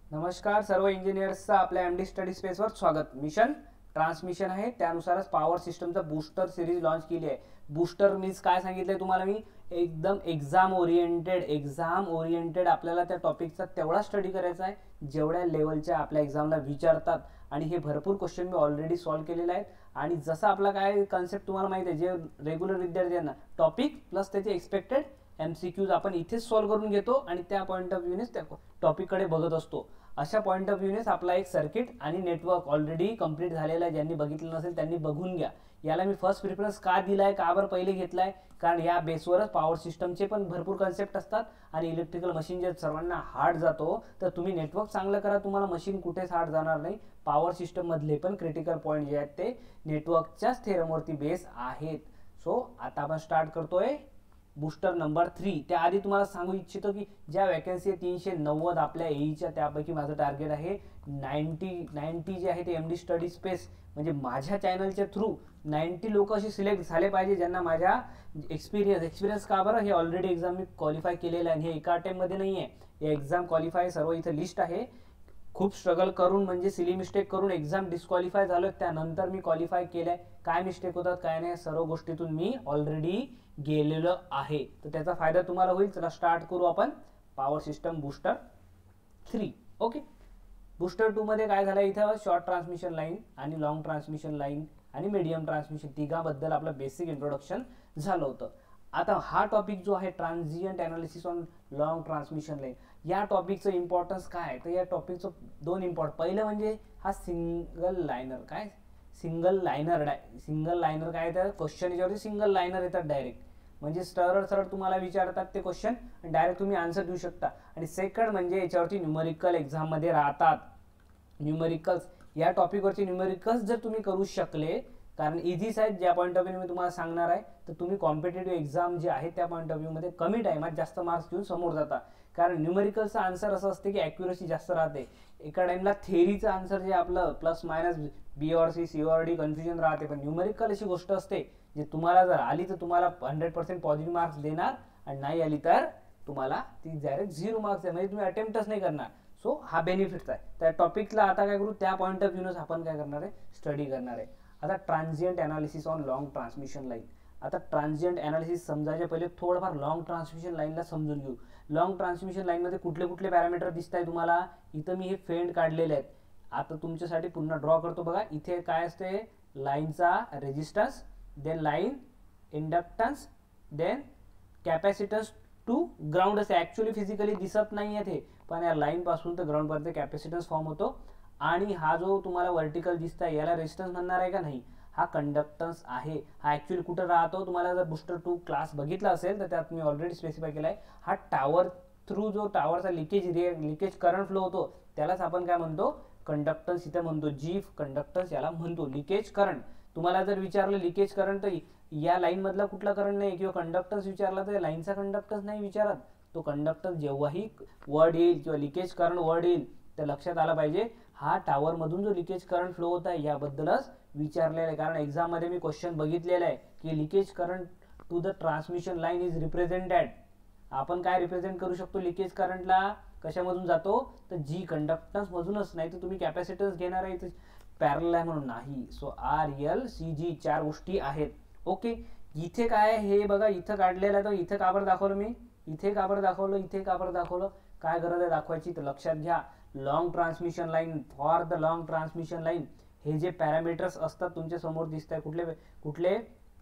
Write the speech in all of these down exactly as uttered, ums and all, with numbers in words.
नमस्कार सर्व इंजिनियर्सचं आपल्या एम डी स्टडी स्पेसवर स्वागत. मिशन ट्रान्समिशन आहे, त्यानुसारच पॉवर सिस्टमचा बूस्टर सिरीज लॉन्च केली आहे. बूस्टर मीन्स काय सांगितलंय तुम्हाला मी, एकदम एक्झाम ओरिएंटेड एक्झाम ओरिएंटेड आपल्याला त्या टॉपिकचा तेवढा स्टडी करायचा आहे जेवढ्या लेवलच्या आपल्या एक्झामला विचारतात. आणि हे भरपूर क्वेश्चन मी ऑलरेडी सॉल्व्ह केलेले आहेत. आणि जसं आपला काय कन्सेप्ट तुम्हाला माहिती आहे, जे रेग्युलर विद्यार्थ्यांना टॉपिक प्लस त्याचे एक्सपेक्टेड एमसीक्यूज आपण इथेच सॉल्व्ह करून घेतो आणि त्या पॉईंट ऑफ व्ह्यूनेच त्या टॉपिककडे बघत असतो. अशा पॉईंट ऑफ व्ह्यूनेच आपला एक सर्किट आणि नेटवर्क ऑलरेडी कंप्लीट झालेला आहे. ज्यांनी बघितलं नसेल त्यांनी बघून घ्या. याला मी फर्स्ट प्रिफरन्स का दिलाय, का बरं पहिले घेतलाय, कारण या बेसवरच पॉवर सिस्टमचे पण भरपूर कन्सेप्ट असतात. आणि इलेक्ट्रिकल मशीन जे सर्वांना हार्ड जातो, तर तुम्ही नेटवर्क चांगलं करा, तुम्हाला मशीन कुठेच हार्ड जाणार नाही. पॉवर सिस्टम मधले पण क्रिटिकल पॉईंट जे आहेत ते नेटवर्कच्याच थेरमवरती बेस आहेत. सो आता आपण स्टार्ट करतोय बूस्टर नंबर थ्री. त्याआधी तुम्हाला सांगू इच्छितो की ज्या वॅकन्सी आहे तीनशे नव्वद आपल्या एईच्या, त्यापैकी माझं टार्गेट आहे नाईन्टी नाईन्टी जे आहे ते एम डी स्टडी स्पेस म्हणजे माझ्या चॅनलच्या थ्रू नाईन्टी लोक असे सिलेक्ट झाले पाहिजे ज्यांना माझ्या एक्सपिरियन्स एक्सपिरियन्स का बरं, हे ऑलरेडी एक्झाम मी क्वालिफाय केलेलं आहे. हे एका अटेम्प्टमध्ये नाही आहे, हे एक्झाम क्वालिफाय सर्व इथं लिस्ट आहे. खूप स्ट्रगल करून म्हणजे सिली मिस्टेक करून एक्झाम डिस्क्वालिफाय झालो, त्यानंतर मी क्वालिफाय केलंय. काय मिस्टेक होतात काय नाही सर्व गोष्टीतून मी ऑलरेडी गेलेलो आहे, तर त्याचा फायदा तुम्हाला होईल. चला स्टार्ट करू आपण power system booster three. Okay, booster two मध्ये काय झालं, इथं शॉर्ट ट्रान्समिशन लाईन आणि लॉंग ट्रान्समिशन लाईन आणि मीडियम ट्रान्समिशन तिघाबद्दल आपलं बेसिक इंट्रोडक्शन झालं होतं. आता हा टॉपिक जो आहे transient analysis on long transmission line, या टॉपिकचं इम्पॉर्टन्स काय आहे, तर या टॉपिकचं दोन इम्पॉर्टंट, पहिलं म्हणजे हा सिंगल लायनर. काय सिंगल लायनर सिंगल लायनर काय, तर क्वेश्चन याच्यावरती सिंगल लायनर येतात डायरेक्ट, म्हणजे सरळ सरळ तुम्हाला विचारतात ते क्वेश्चन आणि डायरेक्ट तुम्ही आन्सर देऊ शकता. आणि सेकंड म्हणजे याच्यावरती न्यूमेरिकल एक्झाम मध्ये राहतात. न्यूमेरिकल्स या टॉपिकवरचे न्यूमेरिकल्स जर तुम्ही करू शकले, कारण इझीच आहेत ज्या पॉईंट ऑफ व्ह्यू मी तुम्हाला सांगणार आहे, तर तुम्ही कॉम्पिटेटिव्ह एक्झाम जे आहे त्या पॉईंट ऑफ व्ह्यू मध्ये कमी टाइमात जास्त मार्क्स घेऊन समोर जाता. कारण न्यूमेरिकलचा आन्सर असं असते की ॲक्युरसी जास्त राहते. एका टाइमला थेअरीचं आन्सर जे आपलं plus minus B or C C or D confusion राहते, पण न्यूमेरिकल अशी गोष्ट असते जे तुम्हाला जर आली तर तुम्हाला हंड्रेड पर्सेंट पॉझिटिव्ह मार्क्स देणार, आणि नाही आली तर तुम्हाला ती डायरेक्ट झिरो मार्क्स आहे, म्हणजे तुम्ही अटेम्प्टच नाही करणार. सो हा बेनिफिट आहे. त्या टॉपिकला आता काय करू, त्या पॉईंट ऑफ व्ह्यूनच आपण काय करणार आहे, स्टडी करणार आहे. आता transient analysis on long transmission line. आता ट्रान्झिएंट अनालिसिस समजायच्या पहिले थोडंफार लॉंग ट्रान्समिशन लाईनला समजून घेऊ. लॉंग ट्रान्समिशन लाईनमध्ये कुठले कुठले पॅरामीटर दिसत आहे तुम्हाला, इथं मी हे फेंड काढलेले आहेत. आता तुमच्यासाठी पुन्हा ड्रॉ करतो बघा. इथे काय असते, लाईनचा resistance, then line inductance, then capacitance to ground असे. ऍक्च्युअली फिजिकली दिसत नाहीये ते, पण या लाईन पासून तर ग्राउंड पर्यंत कॅपॅसिटन्स फॉर्म होतो. आणि हा जो तुम्हाला वर्टिकल दिसताय याला रेजिस्टन्स म्हणणार आहे का नाही, हा कंडक्टन्स आहे. हा ऍक्च्युअली कुठं राहतो, तुम्हाला जर बूस्टर टू क्लास बघितला असेल तर त्यात मी ऑलरेडी स्पेसिफाय केलाय. हा टावर थ्रू जो टावरचा लिकेज लिकेज करंट फ्लो होतो त्यालाच आपण काय म्हणतो, कंडक्टन्स इथे म्हणतो. जी कंडक्टन्स याला म्हणतो लिकेज करंट. तुम्हाला जर विचारलं लिकेज करंट तर या लाईन मधला कुठला करंट नाही, किंवा कंडक्टन्स विचारला तर लाईनचा कंडक्टन्स नाही विचारत. तो कंडक्टन्स जेव्हाही वर्ड येईल किंवा लिकेज करंट वर्ड येईल तर लक्षात आला पाहिजे हा टावर मधून जो लिकेज करंट फ्लो होत आहे याबद्दलच विचारलेलं आहे. कारण एक्झाम मध्ये मी क्वेश्चन बघितलेलं आहे की leakage current to the transmission line is represented. आपण काय रिप्रेझेंट करू शकतो लिकेज करंटला, कशामधून जातो तर जी कंडक्टन्स मधूनच, नाही तर तुम्ही कॅपॅसिटन्स घेणार आहे पॅरलल आहे म्हणून नाही. So R L C G चार गोष्टी आहेत. ओके, इथे काय हे बघा, इथं काढलेलं आहे. तर इथं काबर दाखवलं मी, इथे काबर दाखवलं, इथे काबर दाखवलं, काय गरज आहे दाखवायची, तर लक्षात घ्या. Long transmission line, for the long transmission line हे जे पॅरामीटर्स असतात तुमच्या समोर दिसत आहे, कुठले कुठले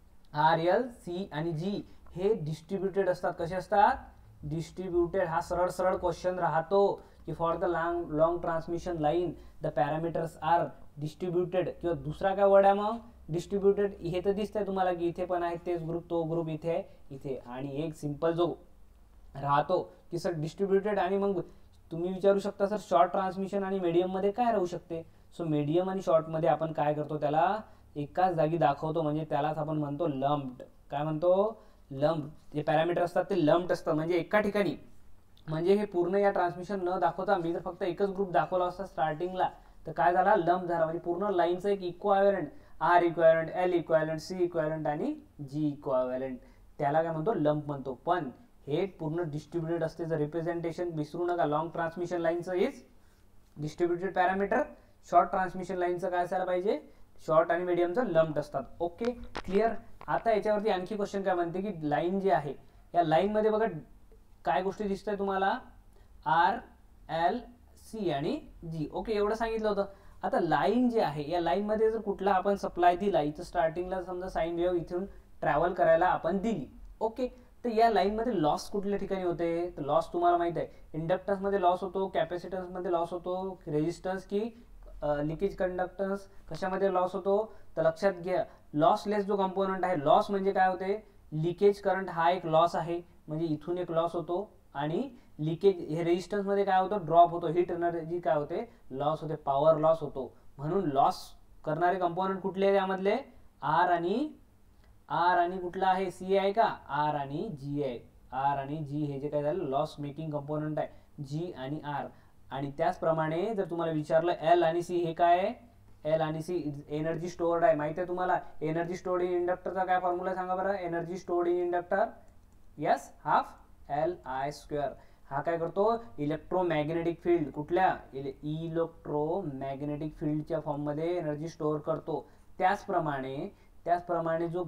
आर एल सी आणि जी, हे डिस्ट्रीब्युटेड असतात. कसे असतात, डिस्ट्रीब्युटेड. हा सरळ सरळ क्वेश्चन राहतो की for the long long transmission line the parameters are distributed, किंवा दुसरा काय वर्ड आहे मग डिस्ट्रीब्युटेड. हे तर दिसतंय तुम्हाला की इथे पण आहे तेच ग्रुप, तो ग्रुप इथे आहे इथे, आणि एक सिंपल जो राहतो की सर डिस्ट्रीब्युटेड. आणि मग तुम्ही विचारू शकता सर शॉर्ट ट्रान्समिशन आणि मीडियम मध्ये काय राहू शकते. सो मीडियम आणि शॉर्ट मध्ये आपण काय करतो, त्याला एकाच जागी दाखवतो, म्हणजे त्यालाच आपण म्हणतो लंप्ड. काय म्हणतो, लंप. जे पॅरामीटर असतात ते लंप्ड असतात, म्हणजे एका ठिकाणी. म्हणजे हे पूर्ण या ट्रान्समिशन न दाखवता मी जर फक्त एकच ग्रुप दाखवला असता स्टार्टिंगला तर काय झाला, लंप झाला. म्हणजे पूर्ण लाईनचं एक equivalent, R equivalent, L equivalent, C equivalent आणि जी इक्वाव्हॅलंट, त्याला काय म्हणतो, लंप म्हणतो. पण हे पूर्ण डिस्ट्रीब्युटेड असते. जर रिप्रेझेंटेशन विसरू नका, लॉंग ट्रान्समिशन लाईनचं is distributed parameter, short transmission लाईनचं काय असायला पाहिजे, शॉर्ट आणि मीडियमचं लंप्ड असतात. Okay clear. आता याच्यावरती आणखी क्वेश्चन काय म्हणते की लाईन जी आहे या लाईन मध्ये बघा काय गोष्टी दिसतंय तुम्हाला, आर एल सी आणि जी. ओके एवढं सांगितलं होतं. आता लाईन जी आहे या लाईन मध्ये जर कुठला आपण सप्लाय दिला, इथं स्टार्टिंगला समजा साईन वेव्ह इथून ट्रॅव्हल करायला आपण दिली. ओके तर या लाईन मध्ये लॉस कुठल्या ठिकाणी होते, तर लॉस तुम्हाला माहित आहे इंडक्टन्स मध्ये लॉस होतो, कॅपॅसिटन्स मध्ये लॉस होतो, रेजिस्टन्स की लिकेज कंडक्टन्स कशामध्ये लॉस होतो, तर लक्षात घ्या लॉसलेस जो कंपोनंट आहे, लॉस म्हणजे काय होते, लिकेज करंट हा एक लॉस आहे, म्हणजे इथून एक लॉस होतो आणि लिकेज हे रेजिस्टन्स मध्ये काय होतं, ड्रॉप होतो, हीट एनर्जी काय होते, लॉस होते, पॉवर लॉस होतो. म्हणून लॉस करणारे कंपोनंट कुठले आहे यामधले, आर आणि आर आणि कुठला आहे, सी आहे का, आर आणि जी आहे. आर आणि जी हे जे काय झालं लॉस मेकिंग कंपोनंट आहे, जी आणि आर. आणि त्याचप्रमाणे जर तुम्हाला विचारलं एल आणि सी हे काय आहे, एल आणि सी एनर्जी स्टोअर्ड आहे. माहिती आहे तुम्हाला एनर्जी स्टोअर्ड इन इंडक्टरचा काय फॉर्म्युला सांगा बरं, energy stored in inductor yes half L I square. हा काय करतो, इलेक्ट्रोमॅग्नेटिक फील्ड कुठल्या इलेक्ट्रोमॅग्नेटिक फील्डच्या फॉर्म मध्ये एनर्जी स्टोअर करतो. त्याचप्रमाणे त्याचप्रमाणे जो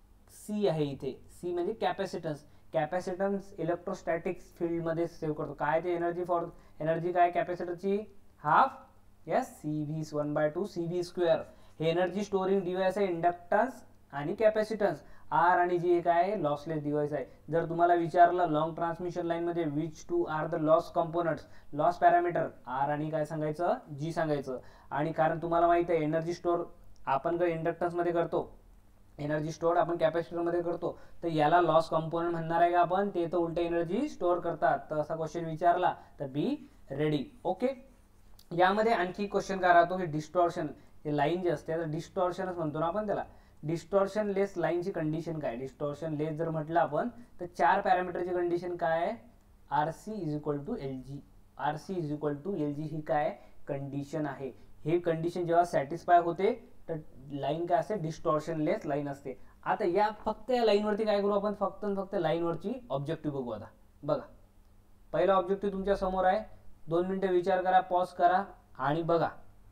सी आहे इथे, सी म्हणजे कॅपॅसिटन्स, कॅपॅसिटन्स इलेक्ट्रोस्टॅटिक फील्ड मध्ये सेव्ह करतो. काय ते एनर्जी फॉर एनर्जी काय कॅपॅसिटरची half yes C V one by two C V square. हे एनर्जी स्टोरिंग डिव्हाइस आहे इंडक्टन्स आणि कॅपॅसिटन्स. आर आणि जी हे काय लॉसलेस डिव्हाइस आहे. जर तुम्हाला विचारलं लॉंग ट्रान्समिशन लाईन मध्ये which two are the loss components, loss parameter are आणि काय सांगायचं, जी सांगायचं. आणि कारण तुम्हाला माहित आहे एनर्जी स्टोर आपण जर इंडक्टन्स मध्ये करतो, एनर्जी स्टोअर आपण कॅपॅसिटर मध्ये करतो, तर याला लॉस कंपोनंट म्हणणार आहे का आपण, ते तर उलट एनर्जी स्टोअर करतात. तर असा क्वेश्चन विचारला तर बी रेडी. ओके यामध्ये आणखी क्वेश्चन काय राहतो, हे डिस्टॉर्शन, हे लाईन जे असते डिस्टॉर्शनच म्हणतो ना आपण त्याला. डिस्टॉर्शन लेस लाईनची कंडिशन काय, डिस्टॉर्शन लेस जर म्हटलं आपण तर चार पॅरामीटरची कंडिशन काय आहे, R C is equal to L G. R C is equal to L G ही काय कंडिशन आहे. हे कंडिशन जेव्हा सॅटिस्फाय होते तर लाईन काय असते, डिस्टॉर्शन लेस लाईन असते. आता या फक्त या लाईनवरती काय करू आपण, फक्त फक्त लाईनवरची ऑब्जेक्टिव्ह बघू. आता बघा पहिला ऑब्जेक्टिव्ह तुमच्या समोर आहे, दोन मिनिटं विचार करा, पॉज करा आणि बघा.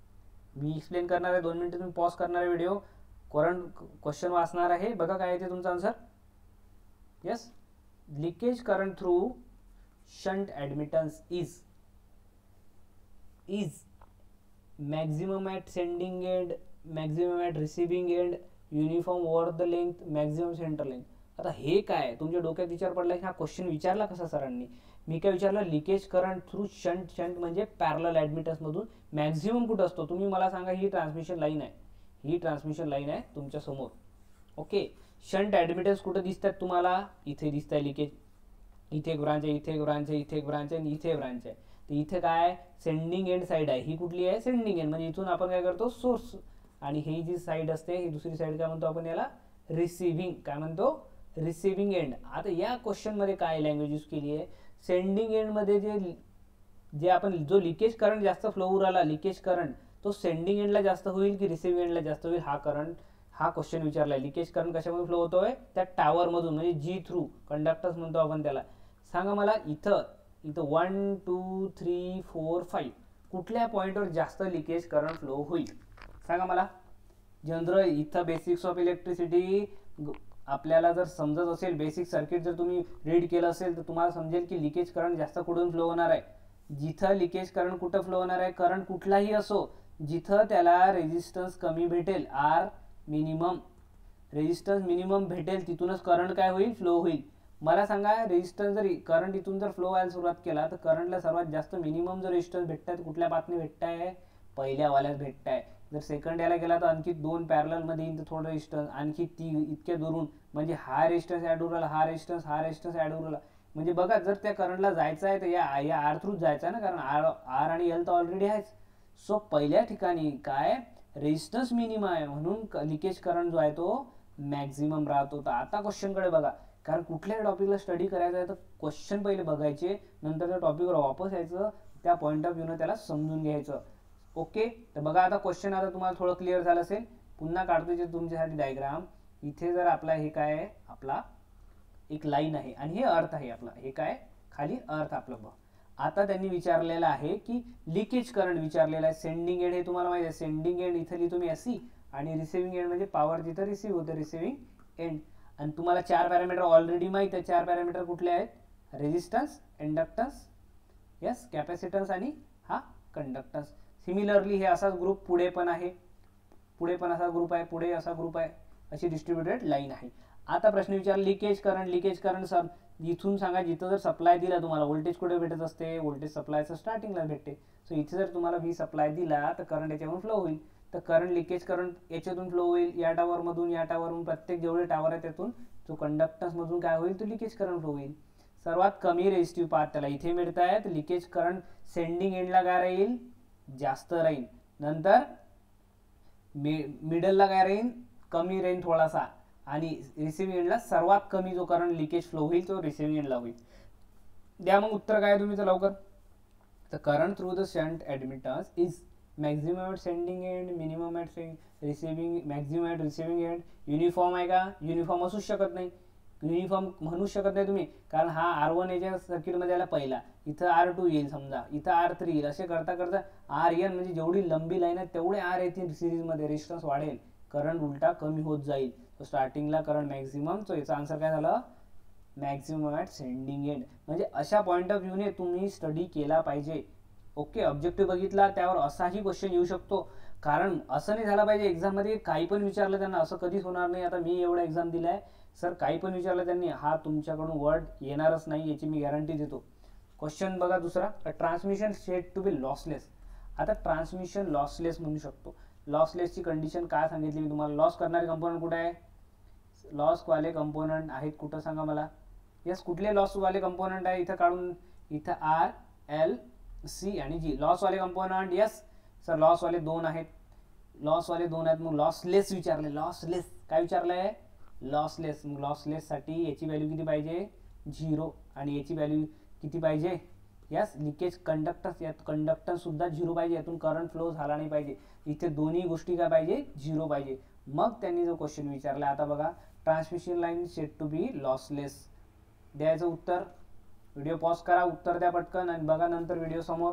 मी एक्सप्लेन करणार आहे, दोन मिनिटं तुम्ही पॉज करणार आहे व्हिडिओ, करंट क्वेश्चन वाचणार आहे. बघा काय येते तुमचा answer. Yes leakage current through shunt admittance is is maximum at sending end, maximum at receiving end, uniform over the length, maximum centre length. आता हे काय तुमच्या डोक्यात विचार पडला, हा क्वेश्चन विचारला कसा सरांनी. मी काय विचारलं, leakage current through shunt, shunt म्हणजे पॅरलल ऍडमिटन्स मधून मॅक्झिमम कुठं असतो, तुम्ही मला सांगा. ही ट्रान्समिशन लाईन आहे, ही ट्रान्समिशन लाईन आहे तुमच्या समोर. ओके शंट ऍडमिटन्स कुठं दिसतात तुम्हाला, इथे दिसत आहे लिकेज, इथे एक ब्रांच आहे, इथे एक ब्रांच आहे, इथे एक ब्रांच आहे आणि इथे ब्रांच आहे. तर इथे काय सेंडिंग एंड साईड आहे, ही कुठली आहे सेंडिंग एंड, म्हणजे इथून आपण काय करतो सोर्स. आणि ही जी साईड असते ही दुसरी साईड काय म्हणतो आपण याला, रिसिव्हिंग, काय म्हणतो रिसिव्हिंग एंड. आता या क्वेश्चन मध्ये काय लँग्वेज यूज केली आहे, सेंडिंग एंड मध्ये जे जे आपण जो लिकेज करंट जास्त फ्लो होऊ राहिला, लिकेज करंट तो सेंडिंग एंडला जास्त होईल की रिसिव्हिंग एंडला जास्त होईल, हा करंट हा क्वेश्चन विचारलाय. लिकेज करंट कशामध्ये फ्लो होतोय, त्या टावर मधून, म्हणजे जी थ्रू कंडक्टर्स म्हणतो आपण त्याला. सांगा मला इथं इथं one two three four five कुठल्या पॉईंटवर जास्त लिकेज करंट फ्लो होईल सांगा मला. जनरल इथं बेसिक्स ऑफ इलेक्ट्रिसिटी आपल्याला जर समजत असेल, बेसिक सर्किट जर तुम्ही रीड केलं असेल तर तुम्हाला समजेल की लिकेज करंट जास्त कुठून फ्लो होणार आहे. जिथं लिकेज करंट कुठं फ्लो होणार आहे, करंट कुठलाही असो, जिथं त्याला रेजिस्टन्स कमी भेटेल, आर मिनिमम, रेजिस्टन्स मिनिमम भेटेल तिथूनच करंट काय होईल, फ्लो होईल. मला सांगा रेजिस्टन्स जर करंट इथून जर फ्लो व्हायला सुरुवात केला तर करंटला सर्वात जास्त मिनिमम जर रेजिस्टन्स भेटताय कुठल्या पाथने भेटताय, पहिल्या वाल्यात भेटताय. जर सेकंड याला गेला तर आणखी दोन पॅरलल मध्ये येईल तर थोडं रेजिस्टन्स, आणखी ती इतक्या दुरून, म्हणजे हा रेजिस्टन्स ऍड होऊ राहिला, हा रेजिस्टन्स हा रेजिस्टन्स ऍड होऊ राहिला. म्हणजे बघा जर त्या करंटला जायचं आहे तर या या आर थ्रूच जायचं आहे ना, कारण आर आर आणि एल तर ऑलरेडी आहेच. सो पहिल्या ठिकाणी काय रेजिस्टन्स मिनिमम आहे म्हणून लिकेज करंट जो आहे तो मॅक्झिमम राहतो. तर आता क्वेश्चन कडे बघा, कारण कुठल्याही टॉपिकला स्टडी करायचं आहे तर क्वेश्चन पहिले बघायचे, नंतर त्या टॉपिकवर वापस यायचं, त्या पॉईंट ऑफ व्ह्यूने त्याला समजून घ्यायचं. ओके तर बघा आता क्वेश्चन आता तुम्हाला थोडं क्लिअर झालं असेल. पुन्हा काढतो जे तुमच्यासाठी डायग्राम. इथे जर आपला हे काय आहे, आपला एक लाईन आहे आणि हे अर्थ आहे आपला, हे काय खाली अर्थ आपलं. आता त्यांनी विचारलेलं आहे की लिकेज करंट विचारलेला आहे. सेंडिंग एंड हे तुम्हाला माहिती आहे, सेंडिंग एंड इथं लिहितो मी एसी आणि रिसिव्हिंग एंड म्हणजे पॉवर जिथं रिसिव्ह होतं रिसिव्हिंग एंड. आणि तुम्हाला चार पॅरामीटर ऑलरेडी माहित आहे. चार पॅरामीटर कुठले आहेत? रेजिस्टन्स, इंडक्टन्स, यस, कॅपॅसिटन्स आणि हा कंडक्टन्स. सिमिलरली हे असाच ग्रुप पुढे पण आहे, पुढे पण असा ग्रुप आहे, पुढे असा ग्रुप आहे, अशी डिस्ट्रीब्युटेड लाईन आहे. आता प्रश्न विचार leakage current. Leakage current sir इथून सांगा, जिथं जर सप्लाय दिला तुम्हाला व्होल्टेज कुठे भेटत असते? व्होल्टेज सप्लायचं स्टार्टिंगला भेटते. सो इथे जर तुम्हाला व्ही सप्लाय दिला तर करंट याच्यावरून फ्लो होईल. तर करंट लिकेज करंट याच्यातून फ्लो होईल, या टावर मधून, या टावरमधून, प्रत्येक जेवढे टावर आहे त्यातून जो कंडक्टन्स मधून काय होईल? तो लिकेज करंट फ्लो होईल. सर्वात कमी रेजिस्टिव्ह पाथ त्याला इथे मिळत आहे, तर लिकेज करंट सेंडिंग एंडला काय राहील? जास्त राहील. नंतर मिडलला काय राहील? कमी राहील थोडासा. आणि रिसिव्हिंग एंडला सर्वात कमी जो करंट लिकेज फ्लो होईल तो रिसिव्हिंग एंडला होईल. द्या मग उत्तर काय तुम्ही तर लवकर. तर current through the shunt admittance is maximum at sending end, minimum at receiving, maximum at receiving end. Uniform आहे का? युनिफॉर्म असूच शकत नाही. युनिफॉर्म म्हणूच शकत नाही तुम्ही, कारण हा आर वन याच्या सर्किटमध्ये आला पहिला, इथं आर टू येईल समजा, इथं आर थ्री येईल. असे करता करता आर एन म्हणजे जेवढी लंबी लाईन आहे तेवढे आर येतील सिरीजमध्ये. रेजिस्टन्स वाढेल, करंट उलटा कमी होत जाईल. तो स्टार्टिंगला करंट मॅक्झिमम. सो याचा आन्सर काय झालं? Maximum at sending end. म्हणजे अशा पॉईंट ऑफ व्ह्यूने तुम्ही स्टडी केला पाहिजे. ओके, ऑब्जेक्टिव्ह बघितला त्यावर असाही क्वेश्चन येऊ शकतो. कारण असं नाही झालं पाहिजे एक्झाममध्ये काही पण विचारलं त्यांना, असं कधीच होणार नाही. आता मी एवढा एक्झाम दिलाय सर, काही पण विचारलं त्यांनी, हा तुमच्याकडून वर्ड येणारच नाही याची मी गॅरंटी देतो. क्वेश्चन बघा दुसरा, transmission set to be lossless. आता ट्रान्समिशन लॉसलेस म्हणू शकतो. लॉसलेसची कंडिशन काय सांगितली मी तुम्हाला? लॉस करणारे कंपोनंट कुठे आहे? लॉस वाले कंपोनंट आहेत कुठं सांगा मला? यस, कुठले लॉस वाले कंपोनंट आहे? इथं काढून, इथं आर, एल, सी आणि जी लॉस वाले कंपोनंट. यस सर, लॉस वाले दोन आहेत, लॉस वाले दोन आहेत. मग लॉसलेस विचारले, लॉसलेस काय विचारलंय? लॉसलेस. मग लॉसलेस साठी याची व्हॅल्यू किती पाहिजे? झिरो. आणि याची व्हॅल्यू किती पाहिजे? यस, लिकेज कंडक्टन्स, यात कंडक्टन्स सुद्धा झिरो पाहिजे, यातून करंट फ्लो झाला नाही पाहिजे. इथे दोन्ही गोष्टी काय पाहिजे? झिरो पाहिजे. मग त्यांनी जो क्वेश्चन विचारला, आता बघा, transmission line set to be lossless. द्यायचं उत्तर. व्हिडिओ पॉज करा, उत्तर द्या पटकन आणि बघा नंतर व्हिडिओ समोर.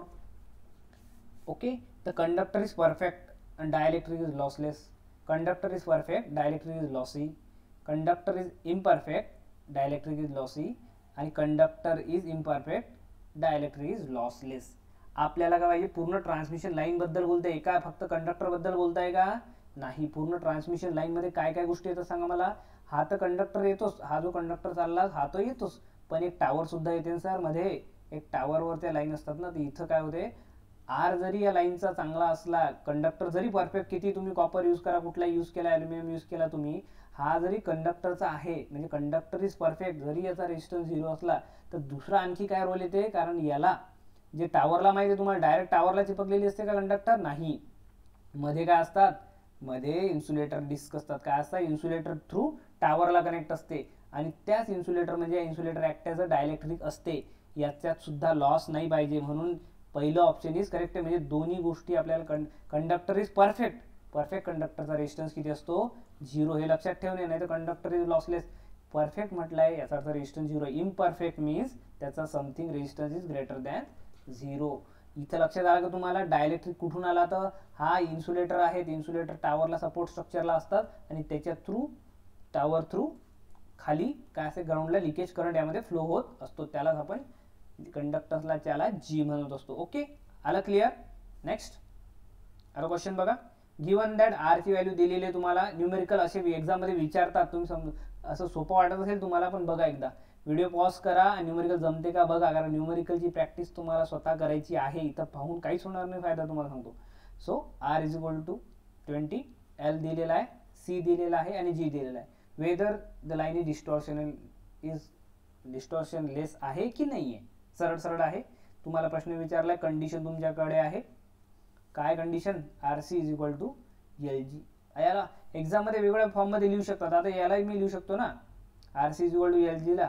Okay, the conductor is perfect and dielectric is lossless. Conductor is perfect, dielectric is lossy. Conductor is imperfect, dielectric is lossy. आणि conductor is imperfect, dielectric is lossless. आपल्याला काय पाहिजे? पूर्ण ट्रान्समिशन लाईन बद्दल बोलताय का फक्त कंडक्टर बद्दल बोलताय का? नाही, पूर्ण ट्रान्समिशन लाईन मध्ये काय काय गोष्टी येतात सांगा मला. हा तर कंडक्टर येतोच, हा जो कंडक्टर चालला हा तो येतोच, पण एक टावर सुद्धा येते सर मध्ये. एक टावरवर त्या लाईन असतात ना, तर इथं काय होते? आर जरी या लाईनचा चांगला असला, कंडक्टर जरी परफेक्ट, किती तुम्ही कॉपर यूज करा, कुठला यूज केला, ॲल्युमिनियम यूज केला तुम्ही, हा जरी कंडक्टरचा आहे म्हणजे कंडक्टर इज परफेक्ट, जरी याचा रेजिस्टन्स झिरो असला तर दुसरा आणखी काय रोल येते? कारण याला जे टावरला माहिती आहे तुम्हाला, डायरेक्ट टावरला चिपकलेली असते का कंडक्टर? नाही, मध्ये काय असतात? मध्ये इन्सुलेटर डिस्क असतात. काय असतात? इन्सुलेटर थ्रू टावरला कनेक्ट असते आणि त्याच इन्सुलेटर म्हणजे insulator act as a dielectric असते. याच्यात सुद्धा लॉस नाही पाहिजे, म्हणून पहिलं ऑप्शन इज करेक्ट आहे. म्हणजे दोन्ही गोष्टी आपल्याला, कंडक्टर इज परफेक्ट, परफेक्ट कंडक्टरचा रेजिस्टन्स किती असतो? झिरो. हे लक्षात ठेवणे, नाही तर कंडक्टर इज लॉसलेस. परफेक्ट म्हटलंय याचा अर्थ रेजिस्टन्स झिरो. इम्परफेक्ट मीन्स त्याचा something resistance is greater than zero. इथं लक्षात आलं का तुम्हाला? डायलेक्ट्रिक कुठून आला? तर हा इन्सुलेटर आहेत, इन्सुलेटर टावरला सपोर्ट स्ट्रक्चरला असतात आणि त्याच्या थ्रू, टावर थ्रू खाली काय असे ग्राउंडला लिकेज करंट यामध्ये फ्लो होत असतो, त्यालाच आपण कंडक्टन्सला त्याला जी म्हणत असतो. ओके, आलं क्लिअर? नेक्स्ट आता क्वेश्चन बघा. गिवन दॅट आर ची व्हॅल्यू दिलेली आहे तुम्हाला, न्यूमेरिकल असे एक्झाम मध्ये विचारतात. तुम्ही समज असं सोपं वाटत असेल तुम्हाला, पण बघा एकदा व्हिडिओ पॉज करा, न्यूमेरिकल जमते का बघा, कारण न्यूमेरिकलची प्रॅक्टिस तुम्हाला स्वतः करायची आहे. इथं पाहून काहीच होणार नाही फायदा, तुम्हाला सांगतो. So R is equal to twenty, L दिलेला आहे, सी दिलेला आहे आणि जी दिलेला आहे. Whether the line is distortion is distortionless आहे की नाही आहे? सरळ सरळ आहे. तुम्हाला प्रश्न विचारलाय, कंडिशन तुमच्याकडे आहे. काय condition? R C is equal to L G. याला एक्झाम मध्ये वेगवेगळ्या फॉर्म मध्ये लिहू शकतात. आता याला मी लिहू शकतो ना, R C is equal to L G ला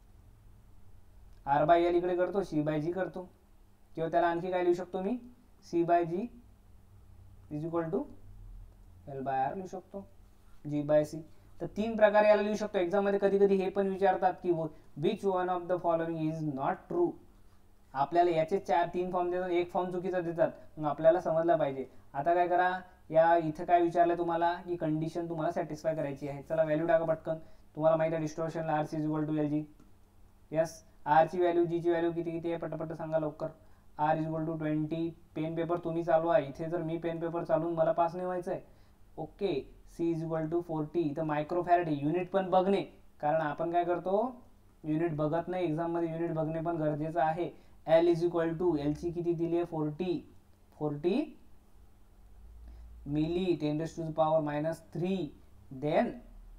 आर बाय एल इकडे करतो, सी बाय जी करतो, किंवा त्याला आणखी काय लिहू शकतो मी? C by G is equal to L by R लिहू शकतो, जी बाय सी. तर तीन प्रकारे याला लिहू शकतो. एक्झाम मध्ये कधी कधी हे पण विचारतात की which one of the following is not true. आपल्याला याचे चार तीन फॉर्म देतात, एक फॉर्म चुकीचा देतात, मग आपल्याला समजलं पाहिजे. आता काय करा, या इथं काय विचारलं तुम्हाला की कंडिशन तुम्हाला सॅटिस्फाय करायची आहे. चला व्हॅल्यू टाका पटकन. तुम्हाला माहिती आहे डिस्टॉर्शनला R C is equal to L G. Yes, R ची व्हॅल्यू जी ची व्हॅल्यू किती किती आहे पटपट सांगा लवकर. R is equal to twenty. Pen paper तुम्ही चालवा, इथे जर मी पेन पेपर चालवून मला पास नाही व्हायचं आहे. Okay, C is equal to forty. इथं मायक्रोफॅरेड युनिट पण बघणे, कारण आपण काय करतो युनिट बघत नाही एक्झाम मध्ये, युनिट बघणे पण गरजेचं आहे. L is equal to, L ची किती दिली आहे forty. Forty milli ten raise to the power minus three. Then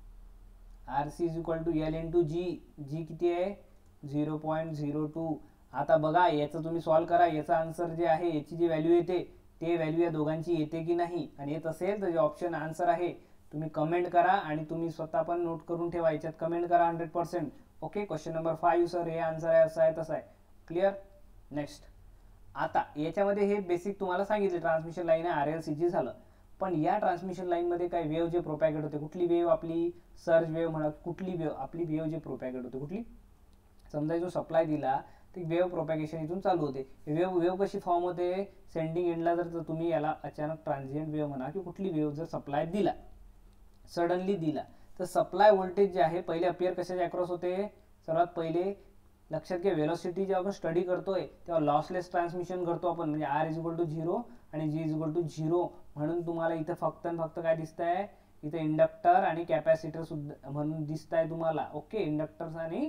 R C is equal to L into G. G किती आहे झिरो पॉईंट झिरो टू. आता बघा याचं तुम्ही सॉल्व करा, याचा आन्सर जे आहे याची जी व्हॅल्यू येते ते व्हॅल्यू या दोघांची येते की नाही, आणि येत असेल तर जे ऑप्शन आन्सर आहे तुम्ही कमेंट करा आणि तुम्ही स्वतः पण नोट करून ठेवा, याच्यात कमेंट करा hundred percent. Okay, question number five sir हे आन्सर आहे, असं आहे तसं आहे. क्लिअर. नेक्स्ट, आता याच्यामध्ये हे बेसिक तुम्हाला सांगितले ट्रान्समिशन लाईन आहे आर एल सी जी झालं. पण या ट्रान्समिशन लाईन मध्ये काही वेव्ह जे प्रोपॅगेट होते, कुठली वेव्ह आपली सर्ज वेव्ह म्हणा, कुठली वेव्ह आपली वेव्ह जे प्रोपॅगेट होते कुठली, समजा जो सप्लाय दिला ते वेव्ह प्रोपॅगेशन इथून चालू होते. वेव्ह वेव्ह कशी फॉर्म होते, सेंडिंग एंडला जर तुम्ही याला अचानक ट्रान्झिएंट वेव्ह म्हणा की कुठली वेव्ह जर सप्लाय दिला, सडनली दिला, तर सप्लाय व्होल्टेज जे आहे पहिले अपियर कशाच्या अक्रॉस होते, सर्वात पहिले लक्षात घ्या वेलोसिटी जेव्हा आपण स्टडी करतोय तेव्हा लॉसलेस ट्रान्समिशन करतो आपण, म्हणजे R is equal to zero आणि G is equal to zero. म्हणून तुम्हाला इथं फक्त फक्त काय दिसतंय, इथे इंडक्टर आणि कॅपॅसिटर सुद्धा म्हणून दिसत आहे तुम्हाला. ओके, इंडक्टर्स आणि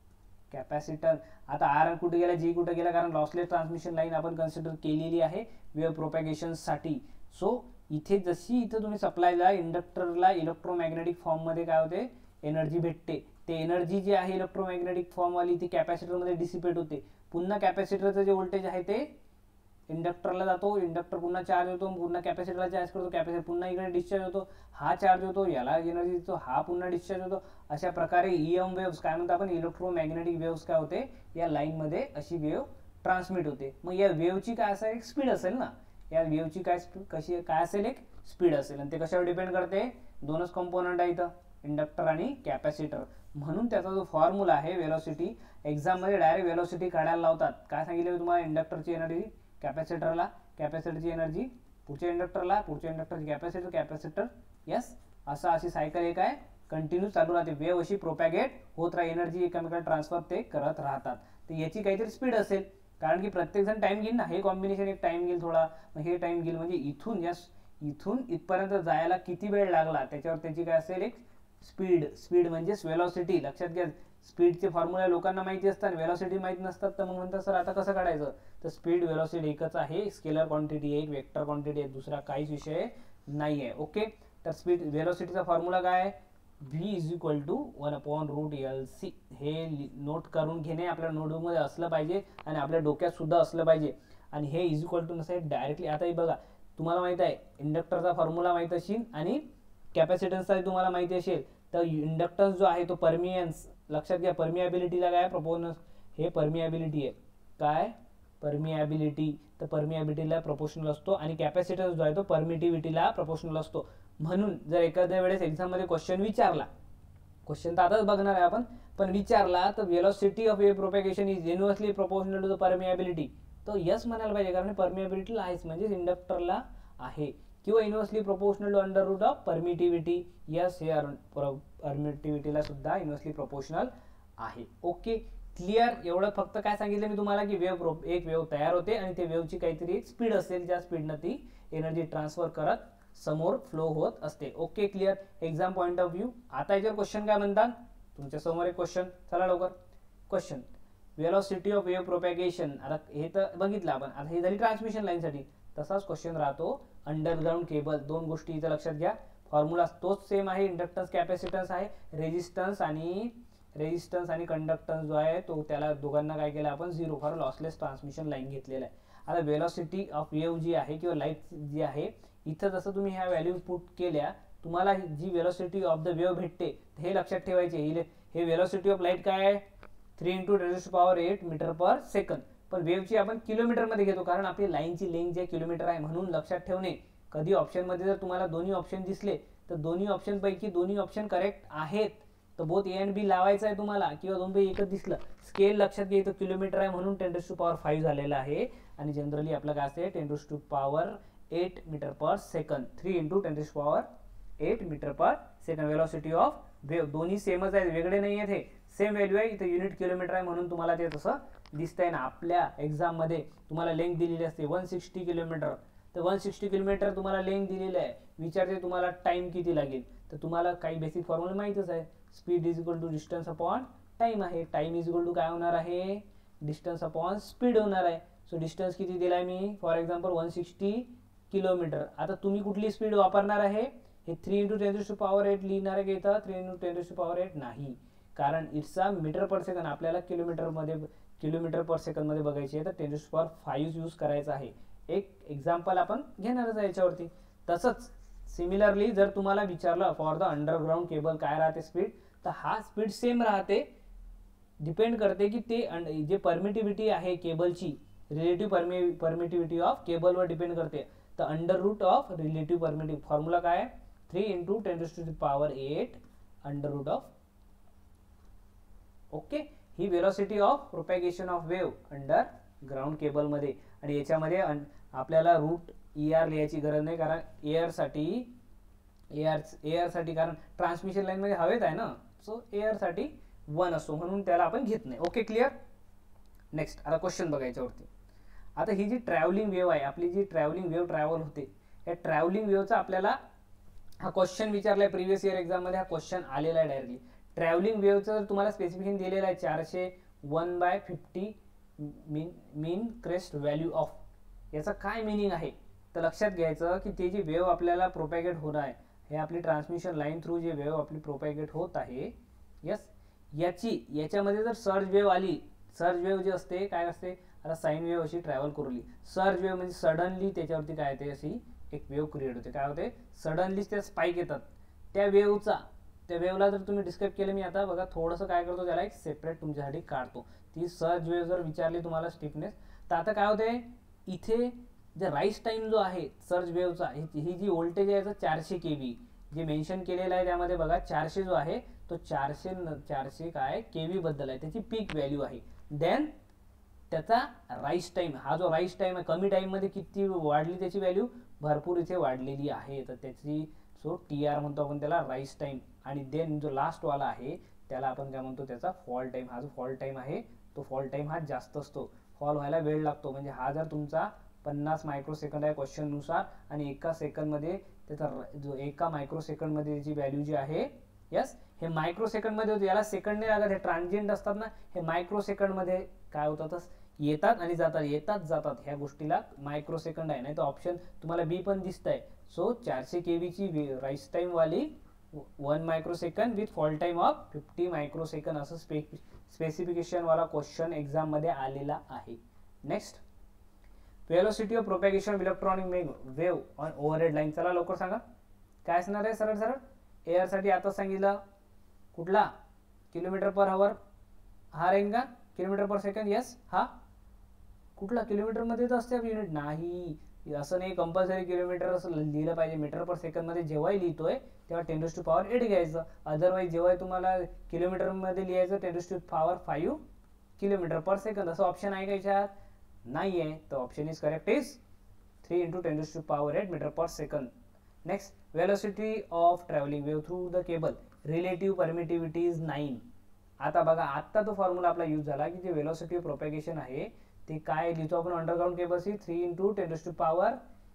कॅपॅसिटर. आता आर कुठे गेला, जी कुठे गेला, कारण लॉसलेस ट्रान्समिशन लाईन आपण कन्सिडर केलेली आहे वेव्ह प्रोपॅगेशन साठी. सो इथे जशी इथे तुम्ही सप्लायला इंडक्टरला इलेक्ट्रोमॅग्नेटिक फॉर्म मध्ये काय होते एनर्जी भेटते, ते एनर्जी जी आहे इलेक्ट्रोमॅग्नेटिक फॉर्म वाली ती कॅपॅसिटर मध्ये डिसिपेट होते. पुन्हा कॅपॅसिटरचं जे व्होल्टेज आहे ते इंडक्टरला जातो, इंडक्टर पुन्हा चार्ज होतो, पुन्हा कॅपॅसिटरला चार्ज करतो, कॅपॅसिटर पुन्हा इकडे डिस्चार्ज होतो, हा चार्ज होतो, याला एनर्जी देतो, हा पुन्हा डिस्चार्ज होतो. अशा प्रकारे ईएम वेव्स काय म्हणतो आपण इलेक्ट्रोमॅग्नेटिक वेव्स काय होते या लाईन मध्ये अशी वेव्ह ट्रान्समिट होते. मग या वेव्हची काय असेल एक स्पीड असेल ना, या वेव्हची काय कशी काय असेल एक स्पीड असेल, आणि ते कशावर डिपेंड करते, दोनच कंपोनंट आहे इथं इंडक्टर आणि कॅपॅसिटर. म्हणून त्याचा जो फॉर्म्युला आहे वेलोसिटी, एक्झाम मध्ये डायरेक्ट वेलोसिटी काढायला लावतात. काय सांगितलं तुम्हाला, इंडक्टरची एनर्जी कॅपॅसिटरला, कॅपॅसिटरची एनर्जी पुढच्या इंडक्टरला, पुढच्या इंडक्टरची कॅपॅसिटर, कॅपॅसिटर. यस, असं अशी सायकल एक आहे कंटिन्यू चालू राहते. वेव्ह अशी प्रोपॅगेट होत राहते, एनर्जी एकमेकांना ट्रान्सफर ते करत राहतात. तर याची काहीतरी स्पीड असेल, कारण की प्रत्येक जण टाइम घेईल ना, हे कॉम्बिनेशन एक टाइम घेईल थोडा, मग हे टाइम घेईल, म्हणजे इथून यस इथून इथपर्यंत जायला किती वेळ लागला त्याच्यावर त्याची काय असेल एक स्पीड. स्पीड म्हणजे वेलोसिटी. लक्षात घ्या, स्पीडचे फॉर्म्युला लोकांना माहिती असतात, वेलोसिटी माहित नसतात, तर मग म्हणतात सर आता कसं काढायचं. तर स्पीड वेलोसिटी एकच आहे, स्केलर क्वांटिटी एक, वेक्टर क्वांटिटी आहे, दुसरा काहीच विषय नाही आहे. ओके, तर स्पीड वेलोसिटीचा फॉर्म्युला काय आहे, V is equal to one upon root L C. हे नोट करून घेणे आपल्या नोटबुक मध्ये असलं पाहिजे आणि आपल्या डोक्यात सुद्धा असलं पाहिजे. आणि हे इज इक्वल टू नसेल डायरेक्टली. आता हे बघा, तुम्हाला माहित आहे इंडक्टरचा फॉर्म्युला माहित असेल आणि कॅपॅसिटन्सचा तुम्हाला माहिती असेल, तर इंडक्टन्स जो आहे तो परमियन्स, लक्षात घ्या परमिएबिलिटीला काय प्रोपोर्शनल, हे परमिएबिलिटी आहे, काय परमिएबिलिटी, तर परमिएबिलिटीला प्रोपोर्शनल असतो, आणि कॅपॅसिटन्स जो आहे तो परमिटिव्हिटीला प्रोपोर्शनल असतो. म्हणून जर एखाद्या वेळेस एक्झाम मध्ये क्वेश्चन विचारला, क्वेश्चन तर आताच बघणार आहे आपण, पण विचारला तर velocity of wave propagation is inversely proportional to the permeability, तो यस म्हणायला पाहिजे, कारण परमिएबिलिटीला आहेच म्हणजे इंडक्टरला आहे, किंवा inversely proportional to under root of permittivity. Yes, हे परमिटिव्हिटीला सुद्धा इन्व्हर्सली प्रोपोर्शनल आहे. Okay, clear. एवढं फक्त काय सांगितलं मी तुम्हाला की वेव्ह एक वेव्ह तयार होते आणि ते वेव्हची काहीतरी एक स्पीड असेल, ज्या स्पीडनं ती एनर्जी ट्रान्सफर करत समोर फ्लो होत असते. Okay, clear. Exam point of view. आता याच्यावर क्वेश्चन काय म्हणतात, तुमच्या समोर एक क्वेश्चन, चला लवकर question, velocity of wave propagation. आता हे तर बघितलं आपण, आता हे झाली ट्रान्समिशन लाईन साठी. तसाच क्वेश्चन राहतो अंडरग्राउंड केबल. दोन गोष्टी इथं लक्षात घ्या, फॉर्म्युला तोच सेम आहे, इंडक्टन्स कॅपॅसिटन्स आहे, रेजिस्टन्स आणि रेजिस्टन्स आणि कंडक्टन्स जो आहे तो त्याला दोघांना काय केलं आपण zero for lossless transmission line घेतलेला आहे. आता वेलोसिटी ऑफ वेव्ह जी आहे किंवा लाईट जी आहे, इथं जसं तुम्ही ह्या व्हॅल्यू पुट केल्या तुम्हाला जी वेलोसिटी ऑफ द वेव्ह भेटते हे लक्षात ठेवायचे. हे वेलोसिटी ऑफ लाईट काय आहे, three into ten to power eight metre per second, पण वेव्हची आपण किलोमीटर मध्ये घेतो कारण आपली लाईनची लेंथ जे किलोमीटर आहे. म्हणून लक्षात ठेवणे, कधी ऑप्शन मध्ये जर तुम्हाला दोन्ही ऑप्शन दिसले तर दोन्ही ऑप्शन पैकी दोन्ही ऑप्शन करेक्ट आहेत, तर बोथ ए अँड बी लावायचं आहे तुम्हाला, किंवा दोन एकच दिसलं. स्केल लक्षात घ्या, इथं किलोमीटर आहे म्हणून ten raise to power five झालेलं आहे. आणि जनरली आपलं काय असते ten raise to power eight metre per second, three into ten raise to power eight metre per second. Velocity of wave दोन्ही सेमच आहेत, वेगळे नाही आहेत, हे सेम व्हॅल्यू आहे. इथं युनिट किलोमीटर आहे म्हणून तुम्हाला ते तसं दिसतंय ना. आपल्या एक्झाम मध्ये तुम्हाला लेंथ दिलेली असते वन सिक्स्टी किलोमीटर, तर वन सिक्स्टी किलोमीटर तुम्हाला लेंथ दिलेलं आहे. विचारते तुम्हाला टाइम किती लागेल, तर तुम्हाला काही बेसिक फॉर्म्युला माहितच आहे. Speed is equal to distance upon time आहे. टाइम इज इक्वल टू काय होणार आहे, डिस्टन्स अपॉन स्पीड होणार आहे. सो डिस्टन्स किती दिलाय मी, for example one sixty kilometre. आता तुम्ही कुठली स्पीड वापरणार आहे, हे three into ten raise to power eight लिहिणार आहे का इथं, three into ten raise to power eight नाही, कारण it's a metre per second. आपल्याला किलोमीटर मध्ये किलोमीटर पर सेकंड मध्ये बघायची आहे, तर ten raise to power five use करायचा आहे. एक एक्झाम्पल आपण घेणारच आहे याच्यावरती. तसंच सिमिलरली जर तुम्हाला विचारलं फॉर द अंडरग्राउंड केबल काय राहते स्पीड, तर हा स्पीड सेम राहते. डिपेंड करते की ते जे परमिटिव्हिटी आहे केबलची, रिलेटिव्ह परमि परमिटिव्हिटी ऑफ केबलवर डिपेंड करते. तर under root of relative permittive formula काय आहे, three into ten raise to power eight under root of. Okay, ही velocity of propagation of wave underground cable मध्ये. आणि याच्यामध्ये आपल्याला रूट ई आर लिहायची गरज नाही, कारण एअर साठी एअर एअर साठी कारण ट्रान्समिशन लाईन मध्ये हवेत आहे ना, सो एअर साठी वन असतो म्हणून त्याला आपण घेत नाही. Okay, clear. नेक्स्ट आता क्वेश्चन बघायच्यावरती. आता ही जी ट्रॅव्हलिंग वेव्ह आहे, आपली जी ट्रॅव्हलिंग वेव्ह ट्रॅव्हल होते, या ट्रॅव्हलिंग वेव्हचा आपल्याला हा क्वेश्चन विचारलाय प्रिव्हियस इयर एक्झाम मध्ये, हा क्वेश्चन आलेला आहे डायरेक्टली. ट्रॅव्हलिंग वेव्हचं जर तुम्हाला स्पेसिफिकेशन दिलेलं आहे चारशे one by fifty mean mean crest value of, याचं काय मिनिंग आहे, तर लक्षात घ्यायचं की ते जी वेव्ह आपल्याला प्रोपॅगेट होणार आहे, हे आपली ट्रान्समिशन लाईन थ्रू जे वेव्ह आपली प्रोपॅगेट होत आहे, यस, याची याच्यामध्ये जर सर्ज वेव्ह आली, सर्ज वेव्ह जी असते काय असते, आता साईन वेव्ह अशी ट्रॅव्हल करूली. सर्ज वेव्ह म्हणजे सडनली त्याच्यावरती काय येते, अशी एक वेव्ह क्रिएट होते. काय होते, सडनली त्या स्पाइक येतात त्या वेव्हचा. त्या वेव्हला जर तुम्ही डिस्क्राईब केलं, मी आता बघा थोडंसं काय करतो, त्याला एक सेपरेट तुमच्यासाठी काढतो. ती सर्ज वेव्ह जर विचारली तुम्हाला स्टिफनेस, तर आता काय होते, इथे जे राईस टाइम जो आहे सर्ज वेव्हचा, ही जी व्होल्टेज आहे चारशे के व्ही जे मेन्शन केलेलं आहे त्यामध्ये बघा, चारशे जो आहे तो चारशे चारशे काय के व्ही बद्दल आहे, त्याची पीक व्हॅल्यू आहे. देन त्याचा राईस टाइम, हा जो राईस टाइम आहे कमी टाइम मध्ये किती वाढली त्याची व्हॅल्यू, भरपूर इथे वाढलेली आहे, तर त्याची सो टी आर म्हणतो आपण त्याला, राईस टाइम. आणि देन जो लास्ट वाला आहे त्याला आपण काय म्हणतो, त्याचा फॉल टाइम. हा जो फॉल टाइम आहे तो फॉल टाइम हा जास्त असतो, फॉल व्हायला वेळ लागतो. म्हणजे हा जर तुमचा पन्नास मायक्रो सेकंड आहे क्वेश्चन नुसार, आणि एका सेकंड मध्ये त्याचा जो एका मायक्रो सेकंड मध्ये त्याची व्हॅल्यू जी आहे, यस, हे मायक्रो सेकंड मध्ये होते, याला सेकंड नाही लागत, हे ट्रान्झिएंट असतात ना, हे मायक्रो सेकंड मध्ये काय होतातच, येतात आणि जातात, येतात जातात, ह्या गोष्टीला मायक्रो सेकंड आहे. नाही तर ऑप्शन तुम्हाला बी पण दिसत आहे. सो चारशे केव्ही ची राईस टाइम वाली one micro second with fall time of fifty micro second असं स्पे स्पेसिफिकेशन वाला क्वेश्चन एक्झाम मध्ये आलेला आहे. Next, velocity of propagation of electronic wave on overhead line. चला लवकर सांगा काय असणार आहे, सरळ सरळ. एअर साठी आता सांगितलं कुठला, किलोमीटर पर आवर, हा राहील का, किलोमीटर पर सेकंड, यस, हा कुठला किलोमीटर मध्ये तर असते युनिट नाही, असं नाही कंपल्सरी किलोमीटर असं लिहिलं पाहिजे. मीटर पर सेकंड मध्ये जेव्हाही लिहितोय तेव्हा ten raise to power eight घ्यायचं, अदरवाईज जेव्हा तुम्हाला किलोमीटर मध्ये लिहायचं ten raise to power five kilometre per second, असं ऑप्शन आहे का याच्यात, नाही आहे. तर option is correct is three into ten raise to power eight metre per second. Next, velocity of travelling wave through the cable, relative permittivity is nine. आता बघा, आता तो फॉर्म्युला आपला यूज झाला की जे वेलोसिटी ऑफ प्रोपॅगेशन आहे ते काय लिहितो आपण अंडरग्राउंड केबलची, three into ten raise to power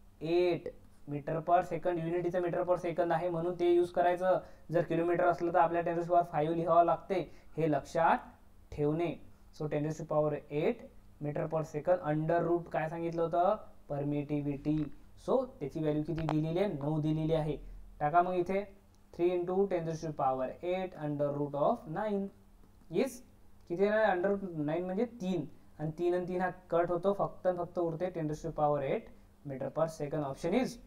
eight metre per second. युनिटीचं मीटर पर सेकंड आहे म्हणून ते यूज करायचं. जर किलोमीटर असलं तर आपल्या ten raise to power five लिहावं लागते, हे लक्षात ठेवणे. So ten raise to power eight metre per second under root काय सांगितलं होतं, परमिटिव्हिटी. सो त्याची व्हॅल्यू किती दिलेली आहे, नऊ दिलेली आहे. टाका मग इथे three into ten raise to power eight under root of nine is किती आहे, अंडर रूट नाईन म्हणजे तीन, आणि तीन आणि तीन हा कट होतो, फक्त फक्त उरते ten raise to power eight metre per second. Option is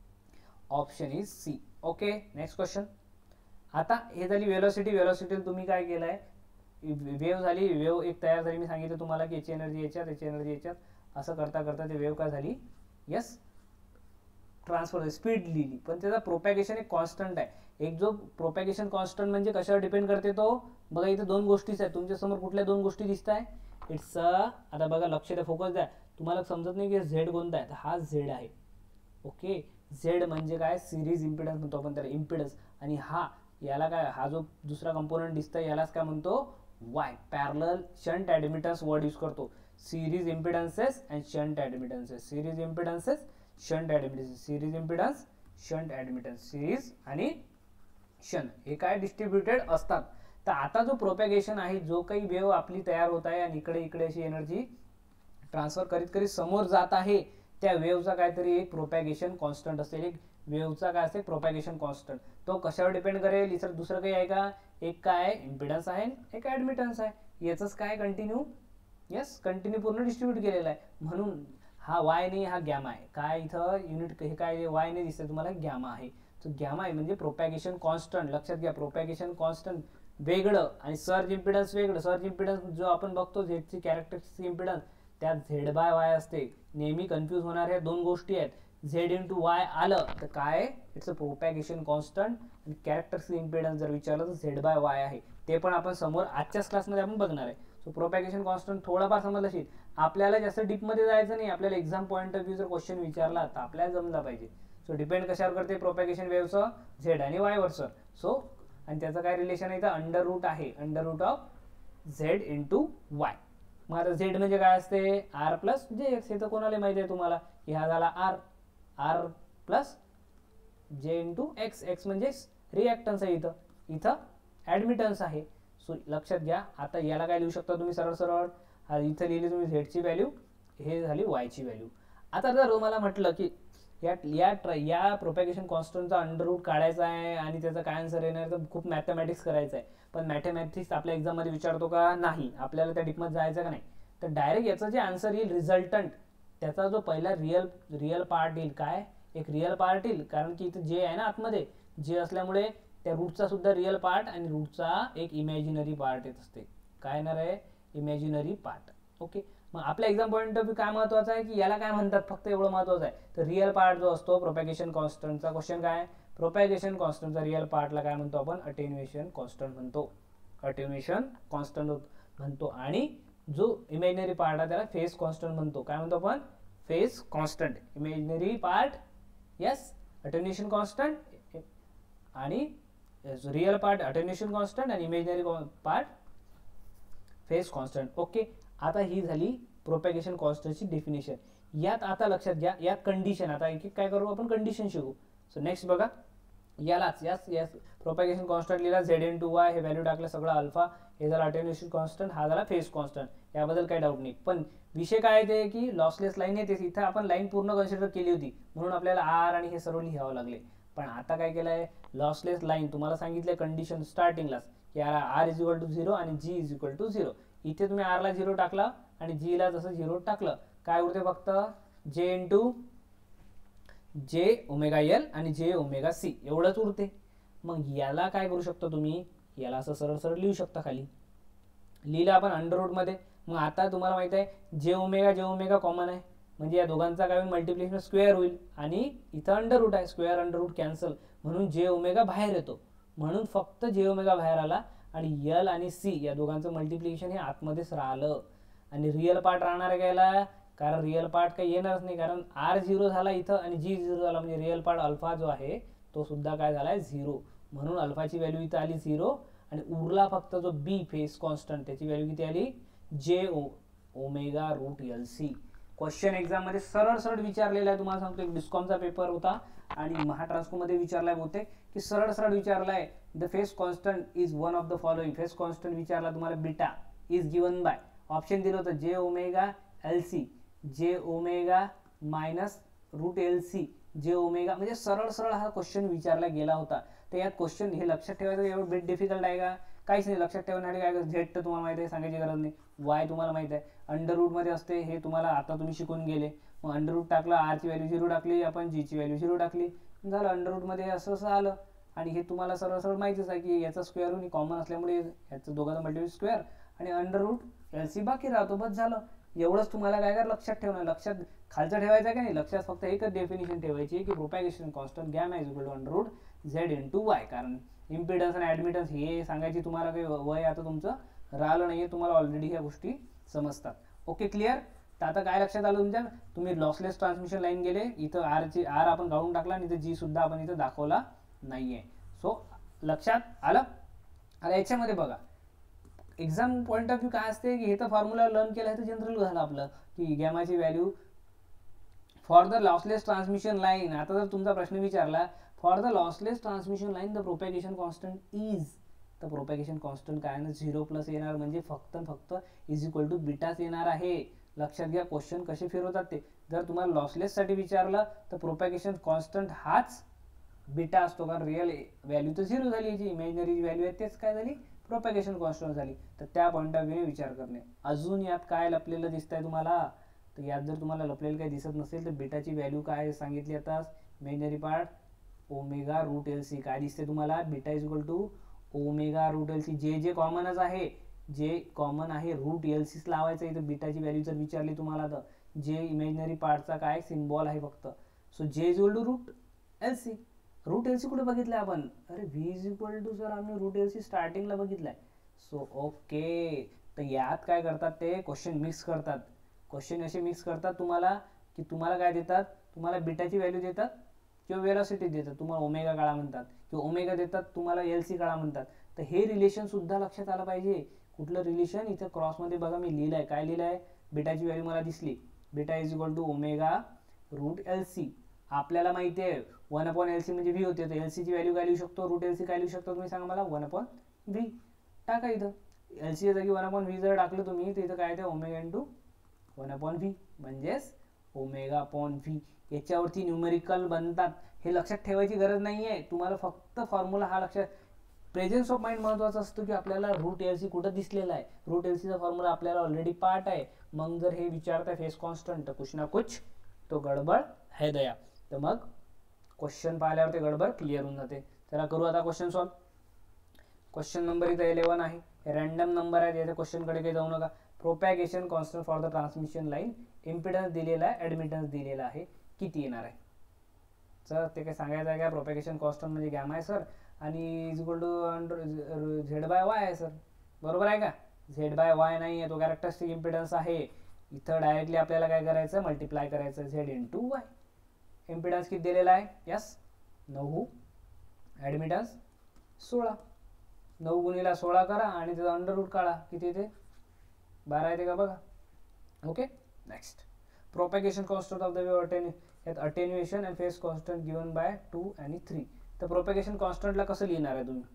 option is C. Okay, next question. आता हे झाली वेलोसिटी. वेलोसिटी तुम्ही काय केलंय, वेव्ह झाली, वेव्ह एक तयार झाली, मी सांगितलं तुम्हाला की याची एनर्जी याच्यात, याची एनर्जी याच्यात, असं करता करता ते वेव्ह काय झाली, यस, ट्रान्सफर स्पीड लिहिली, पण त्याचा प्रोपॅगेशन एक कॉन्स्टंट आहे. एक जो प्रोपॅगेशन कॉन्स्टंट म्हणजे कशावर डिपेंड करते तो बघा, इथे दोन गोष्टीच आहेत तुमच्या समोर. कुठल्या दोन गोष्टी दिसत आहे? इट्स आता बघा लक्ष द्या, फोकस द्या. तुम्हाला समजत नाही की झेड कोणता आहे, हा झेड आहे. ओके, झेड म्हणजे काय? सिरीज इम्पिडन्स म्हणतो आपण त्याला, इम्पिडन्स. आणि हा याला काय, हा जो दुसरा कंपोनंट दिसतोय यालाच काय म्हणतो? Y. Parallel shunt admittance word use करतो. Series impedances and shunt admittances. Series impedances, shunt admittance. Series impedance, shunt admittance. Series आणि शंट हे काय डिस्ट्रीब्युटेड असतात. तर आता जो प्रोपॅगेशन आहे, जो काही वेव्ह आपली तयार होत आहे आणि इकडे इकडे अशी एनर्जी ट्रान्सफर करीत करीत समोर जात आहे, त्या वेव्हचा काहीतरी एक प्रोपॅगेशन कॉन्स्टंट असेल. एक वेव्हचा काय असेल? Propagation constant. तो कशावर डिपेंड करेल? इतर दुसरं काही आहे का? एक काय इम्पिडन्स आहे, एक ॲडमिटन्स आहे. याचंच काय कंटिन्यू, यस कंटिन्यू पूर्ण डिस्ट्रीब्यूट केलेला आहे. म्हणून हा वाय नाही, हा गॅमा आहे. काय इथं युनिट हे काय वाय नाही दिसतंय तुम्हाला, गॅमा आहे. तो गॅमा आहे म्हणजे प्रोपॅगेशन कॉन्स्टंट. लक्षात घ्या, प्रोपॅगेशन कॉन्स्टंट वेगळं आणि सर्ज इम्पिडन्स वेगळं. सर्ज इम्पिडन्स जो आपण बघतो झेडची कॅरेक्टरिस्टिक इम्पिडन्स, त्यात झेड बाय वाय असते. नेहमी कन्फ्यूज होणाऱ्या दोन गोष्टी आहेत. झेड इंटू वाय आलं तर काय? It's a propagation constant. आणि कॅरेक्टरिस्टिक इम्पिडन्स जर विचारलं तर झेड बाय वाय आहे. ते पण आपण समोर आजच्याच क्लासमध्ये आपण बघणार आहे. सो प्रोपॅगेशन कॉन्स्टंट थोडाफार समजलं असेल. आपल्याला जास्त डीपमध्ये जायचं नाही. आपल्याला एक्झाम पॉईंट ऑफ व्ह्यू जर क्वेश्चन विचारला तर आपल्याला जमला पाहिजे. सो डिपेंड कशावर करते प्रोपॅगेशन वेव्हचं? झेड आणि वाय वरचं. सो आणि त्याचं काय रिलेशन आहे? तर अंडर रूट आहे, under root of Z into Y. मग आता झेड म्हणजे काय असते? R plus J X. हे तर कोणाला माहिती आहे तुम्हाला की हा झाला R, R plus J into X. X म्हणजे रिॲक्टन्स आहे, इथं इथं ॲडमिटन्स आहे. सो लक्षात घ्या. आता याला काय लिहू शकता तुम्ही सरळ सरळ? हा इथं लिहिली तुम्ही झेडची व्हॅल्यू, हे झाली वायची व्हॅल्यू. आता जर तुम्हाला म्हटलं की या या या प्रोपॅगेशन कॉन्स्टंटचा अंडर रूट काढायचा आहे आणि त्याचा काय आन्सर येणार, तर खूप मॅथमॅटिक्स करायचं आहे. पण मॅथमॅटिक्स आपल्या एक्झाममध्ये विचारतो का? नाही. आपल्याला त्या डीपमध्ये जायचं का नाही? तर डायरेक्ट याचं जे आन्सर येईल रिझल्टंट, त्याचा जो पहिला रिअल रिअल पार्ट येईल. काय? एक रिअल पार्ट येईल, कारण की इथं जे आहे ना आतमध्ये, जे असल्यामुळे त्या रूटचा सुद्धा रिअल पार्ट आणि रूटचा एक इमॅजिनरी पार्ट येत असते. काय येणार आहे? Imaginary part. ओके, मग आपल्या एक्झाम पॉईंट ऑफ व्ह्यू काय महत्वाचं आहे की याला काय म्हणतात, फक्त एवढं महत्वाचं आहे. तर रिअल पार्ट जो असतो प्रोपॅगेशन कॉन्स्टंटचा क्वेश्चन काय? प्रोपॅगेशन कॉन्स्टंटचा रिअल पार्टला काय म्हणतो आपण? अटेन्युएशन कॉन्स्टंट म्हणतो. अटेन्युएशन कॉन्स्टंट म्हणतो. आणि जो इमॅजिनरी पार्ट आहे त्याला फेज कॉन्स्टंट म्हणतो. काय म्हणतो आपण? Phase constant. Imaginary part yes attenuation constant आणि रिअल पार्ट अटेन्युएशन कॉन्स्टंट आणि imaginary part phase constant. Okay, आता ही झाली प्रोपॅगेशन कॉन्स्टंटची डेफिनेशन. यात आता लक्षात घ्या, यात कंडिशन. आता एक एक काय करू आपण? कंडिशन शिकू. सो नेक्स्ट बघा, यालाच यस यस प्रोपॅगेशन कॉन्स्टंट लिहिला झेड इन टू वाय, हे व्हॅल्यू टाकलं सगळं अल्फा, हे झालं अटेन्युएशन कॉन्स्टंट, हा झाला फेज कॉन्स्टंट. याबद्दल काही डाऊट नाही. पण विषय काय आहे ते की लॉसलेस लाईन येते. इथं आपण लाईन पूर्ण कन्सिडर केली होती म्हणून आपल्याला आर आणि हे सर्व लिहावं लागले. पण आता काय केलं आहे? लॉसलेस लाईन तुम्हाला सांगितलं कंडिशन स्टार्टिंगलाच की याला R is equal to zero आणि G is equal to zero. इथे तुम्ही आरला झिरो टाकला आणि जी ला जसं झिरो टाकलं, काय उरते? फक्त जे इंटू जे ओमेगा एल आणि जे ओमेगा सी एवढंच उरते. मग याला काय करू शकता तुम्ही? याला असं सरळ सरळ लिहू शकता. खाली लिहिलं आपण अंडर रूट मध्ये. मग आता तुम्हाला माहित आहे जे ओमेगा जे ओमेगा कॉमन आहे, म्हणजे या दोघांचा काय होईल? मल्टिप्लिकेशन स्क्वेअर होईल. आणि इथं अंडर रूट आहे, स्क्वेअर अंडर रूट कॅन्सल, म्हणून जे ओमेगा बाहेर येतो. म्हणून फक्त जे ओमेगा बाहेर आला आणि एल आणि सी या दोघांचं मल्टिप्लिकेशन हे आतमध्येच राहिलं. आणि रिअल पार्ट राहणार आहे घ्यायला, कारण रिअल पार्ट काही येणारच नाही, कारण आर झिरो झाला इथं आणि जी झिरो झाला, म्हणजे रिअल पार्ट अल्फा जो आहे तो सुद्धा काय झालाय? झिरो. म्हणून अल्फाची व्हॅल्यू इथं आली झिरो. आणि उरला फक्त जो बी फेज कॉन्स्टंट, त्याची व्हॅल्यू किती आली? J O omega root L C. Question exam मध्ये सरळ सरळ विचारलेला आहे. तुम्हाला सांगतो, एक डिस्कॉमचा पेपर होता आणि महाट्रान्सको मध्ये विचारलाय बहुतेक, की सरळ सरळ विचारलाय the phase constant is one of the following. Phase constant विचारला तुम्हाला, beta is given by, option दिलं होतं J omega L C, J omega minus root L C, J omega. म्हणजे सरळ सरळ हा क्वेश्चन विचारला गेला होता. तर यात क्वेश्चन हे लक्षात ठेवायचं एवढं बेट डिफिकल्ट आहे का? काहीच नाही. लक्षात ठेवण्यासाठी काय? झेड तर तुम्हाला माहिती आहे, सांगायची गरज नाही. वाय तुम्हाला माहिती आहे अंडर रूट मध्ये असते, हे तुम्हाला आता तुम्ही शिकून गेले. मग अंडर रूट टाकलं, आर ची व्हॅल्यू झिरो टाकली आपण, जी ची व्हॅल्यू झिरो टाकली, झालं अंडर रूट मध्ये असं असं आलं. आणि हे तुम्हाला सरळ सरळ माहितीच आहे की याचा स्क्वेअर रूट कॉमन असल्यामुळे याचं दोघांचं मल्टिप्लिकेशन स्क्वेअर आणि अंडर रूट एल सी बाकी राहतो, बस झालं. एवढंच तुम्हाला काय काय लक्षात ठेवणं. लक्षात खालचं ठेवायचं का नाही, लक्षात फक्त एकच डेफिनेशन ठेवायची आहे की propagation constant gamma is equal to under root Z into Y. कारण इम्पिडन्स आणि ॲडमिटन्स हे सांगायची तुम्हाला काही वय आता तुमचं राहिलं नाही आहे, तुम्हाला ऑलरेडी ह्या गोष्टी समजतात. Okay, clear. तर आता काय लक्षात आलं तुमच्या, तुम्ही लॉसलेस ट्रान्समिशन लाईन गेले, इथं आरची आर आपण काढून टाकला आणि इथं जी सुद्धा आपण इथं दाखवला नाही आहे. सो लक्षात आलं. आता याच्यामध्ये बघा एक्झाम पॉईंट ऑफ व्ह्यू काय असते की हे तर फॉर्म्युला लर्न केलं, हे तर जनरल झालं आपलं की गॅमाची value for the lossless transmission line. आता जर तुमचा प्रश्न विचारला for the lossless transmission line the propagation constant is, तर प्रोपॅगेशन कॉन्स्टंट काय ना झिरो प्लस येणार, म्हणजे फक्त फक्त इज इक्वल टू बीटाच येणार आहे. लक्षात घ्या क्वेश्चन कसे फिरवतात ते. जर तुम्हाला लॉसलेस साठी विचारलं तर प्रोपॅगेशन कॉन्स्टंट हाच बीटा असतो, कारण रिअल व्हॅल्यू तर झिरो झाली, जी इमॅजिनरी व्हॅल्यू आहे तेच काय झाली, प्रोपॅगेशन कॉन्स्टंट झाली. तर त्या पॉईंट ऑफ व्ह्यूने विचार करणे. अजून यात काय लपलेलं दिसतंय तुम्हाला, तर यात जर तुम्हाला लपलेलं काही दिसत नसेल तर बीटाची व्हॅल्यू काय सांगितली आता, imaginary part omega root L C. काय दिसते तुम्हाला, beta is equal to omega root L C. J J कॉमनच आहे, जे कॉमन आहे रूट एल सीच लावायचं इथं. बीटाची व्हॅल्यू जर विचारली तुम्हाला तर जे इमॅजिनरी पार्टचा काय सिम्बॉल आहे फक्त. So J is equal to root L C. Root L C कुठे बघितलंय आपण, अरे V is equal to sir आम्ही रूट एल सी स्टार्टिंगला बघितलाय. सो ओके, तर यात काय करतात ते क्वेश्चन मिक्स करतात. क्वेश्चन असे मिक्स करतात तुम्हाला की तुम्हाला काय देतात, तुम्हाला बीटाची व्हॅल्यू देतात किंवा वेलोसिटी देतात, तुम्हाला ओमेगा काढा म्हणतात, किंवा ओमेगा देतात तुम्हाला एल सी काढा म्हणतात. तर हे रिलेशन सुद्धा लक्षात आलं पाहिजे. कुठलं रिलेशन, इथं क्रॉसमध्ये बघा मी लिहिलंय, काय लिहिलंय, बीटाची व्हॅल्यू मला दिसली, beta is equal to omega root L C. आपल्याला माहिती आहे वन अपॉन एल सी म्हणजे व्ही होते, तर एल सी ची व्हॅल्यू काय लिहू शकतो, रूट एल सी काय लिहू शकतो तुम्ही सांगा मला, वन अपॉन व्ही. टाका इथं एल सी जागी वन अपॉन व्ही जर टाकलं तुम्ही तर इथं काय येते omega into one upon V, म्हणजेच ओमेगा अपॉन व्ही. याच्यावरती न्यूमेरिकल बनतात. हे लक्षात ठेवायची गरज नाही आहे तुम्हाला, फक्त फॉर्म्युला हा लक्षात. प्रेझेन्स ऑफ माइंड महत्वाचा असतो की आपल्याला रूट एल सी कुठं दिसलेला आहे, रूट एल सीचा फॉर्म्युला आपल्याला ऑलरेडी पार्ट आहे. मग जर हे विचारताय फेस कॉन्स्टंट तर कुछ ना कुछ तो गडबड है दया. तर मग क्वेश्चन पाहिल्यावर ते गडबड क्लिअर होऊन जाते. चला करू आता क्वेश्चन सॉल्व. क्वेश्चन नंबर इथं इलेव्हन आहे, रॅन्डम नंबर आहे, याच्या क्वेश्चन कडे काही जाऊ नका. Propagation constant for the transmission line, impedance दिलेला आहे, ॲडमिटन्स दिलेला आहे, किती येणार आहे. सर ते काय सांगायचं आहे का, प्रोपॅगेशन कॉन्स्टंट म्हणजे गॅमा आहे सर, आणि is equal to under Z by Y आहे सर, बरोबर आहे का. झेड बाय वाय नाही आहे, तो कॅरेक्टरिस्टिक इम्पिडन्स आहे. इथं डायरेक्टली आपल्याला काय करायचं, मल्टिप्लाय करायचं झेड इंटू वाय. इम्पिडन्स किती दिलेला आहे, यस नऊ, ॲडमिटन्स सोळा. नऊ गुणीला सोळा करा आणि त्याचा अंडर रूट काढा, किती येते, बारा येते का बघा. Okay, next. Propagation constant of the wave अटेन्यू, यात attenuation and phase constant given by two आणि थ्री. तर प्रोपॅगेशन कॉन्स्टंटला कसं लिहिणार आहे तुम्ही,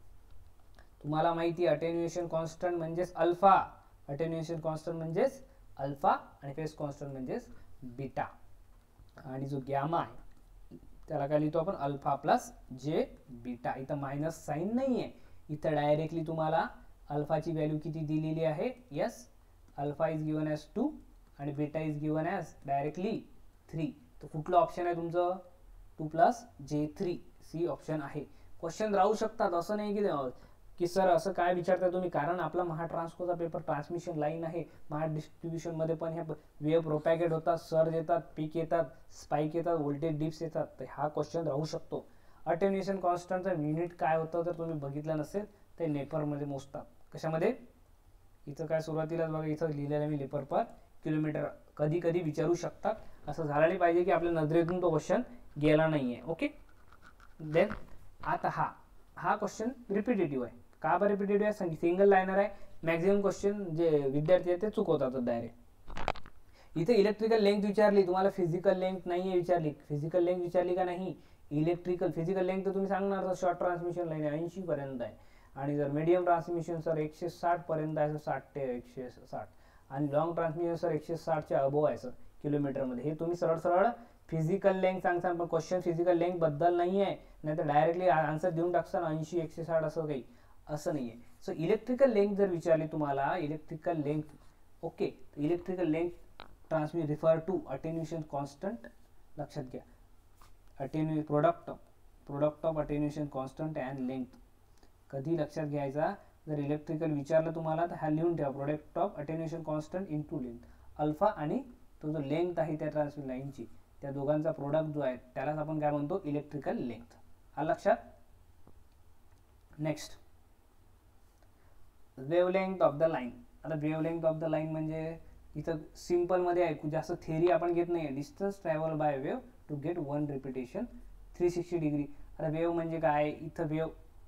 तुम्हाला माहिती आहे अटेन्युएशन कॉन्स्टंट म्हणजेच अल्फा, अटेन्युएशन कॉन्स्टंट म्हणजेच अल्फा आणि फेज कॉन्स्टंट म्हणजेच बीटा. आणि जो गॅमा आहे त्याला काय लिहितो आपण, अल्फा प्लस जे बीटा. इथं मायनस साईन नाही आहे, इथं डायरेक्टली तुम्हाला अल्फाची व्हॅल्यू किती दिलेली आहे, yes alpha is given as two आणि beta is given as directly three. तर कुठलं ऑप्शन आहे तुमचं, two plus J three, C option आहे. क्वेश्चन राहू शकतात, असं नाही की की सर असं काय विचारताय तुम्ही, कारण आपला महाट्रान्सकोचा पेपर ट्रान्समिशन लाईन आहे. महा डिस्ट्रीब्युशन मध्ये पण ह्या वेव्ह प्रोपॅगेट होतात, सर्ज येतात, पीक येतात, स्पाइक येतात, व्होल्टेज डिप्स येतात. तर हा क्वेश्चन राहू शकतो. अटेन्युएशन कॉन्स्टंटचा युनिट काय होतं तर तुम्ही बघितलं नसेल ते नेपर मध्ये मोजतात. कशामध्ये, इथं काय सुरुवातीलाच बघा इथं लिहिलेलं मी लेपर पर किलोमीटर. कधी कधी विचारू शकतात, असं झालं नाही पाहिजे की आपल्या नजरेतून तो क्वेश्चन गेला नाहीये. ओके, देन आता हा हा क्वेश्चन रिपिटेटिव्ह आहे. का बरं रिपिटेटिव्ह आहे, सिंगल लाईनर आहे. मॅक्झिमम क्वेश्चन जे विद्यार्थी आहेत ते चुकवतात डायरेक्ट. इथे इलेक्ट्रिकल लेंथ विचारली तुम्हाला, फिजिकल लेंथ नाही विचारली. फिजिकल लेंथ विचारली का नाही, इलेक्ट्रिकल फिजिकल लेंथ तर तुम्ही सांगणार शॉर्ट ट्रान्समिशन लाईन ऐंशी पर्यंत आहे, आणि जर मीडियम ट्रान्समिशन सर एकशे साठ पर्यंत आहे, साठ ते एकशे साठ, आणि लॉंग ट्रान्समिशन सर एकशे साठच्या अबोव आहे सर किलोमीटरमध्ये. हे तुम्ही सरळ सरळ फिजिकल लेंथ सांगता, पण क्वेश्चन फिजिकल लेंथ बद्दल नाही आहे, नाही तर डायरेक्टली आन्सर देऊन टाकता ऐंशी एकशे साठ असं काही, असं नाही आहे. सो इलेक्ट्रिकल लेंथ जर विचारली तुम्हाला, electrical length, okay, electrical length transmit refer to attenuation constant. लक्षात घ्या, अटेन्यू product product of attenuation constant and length. कधी लक्षात घ्यायचा, जर इलेक्ट्रिकल विचारलं तुम्हाला तर हा लिहून ठेवा, product of attenuation constant into length, alpha आणि तो जो लेंथ आहे त्या ट्रान्समिशन लाईनची, त्या दोघांचा प्रोडक्ट जो आहे त्यालाच आपण काय म्हणतो, इलेक्ट्रिकल लेंथ. हा लक्षात. Next, wavelength of the line. आता वेवलेंथ ऑफ द लाईन म्हणजे इथं सिंपल मध्ये आहे, जास्त थेरी आपण घेत नाही. Distance travel by wave to get one repetition three sixty degree. आता वेव म्हणजे काय, इथं वेव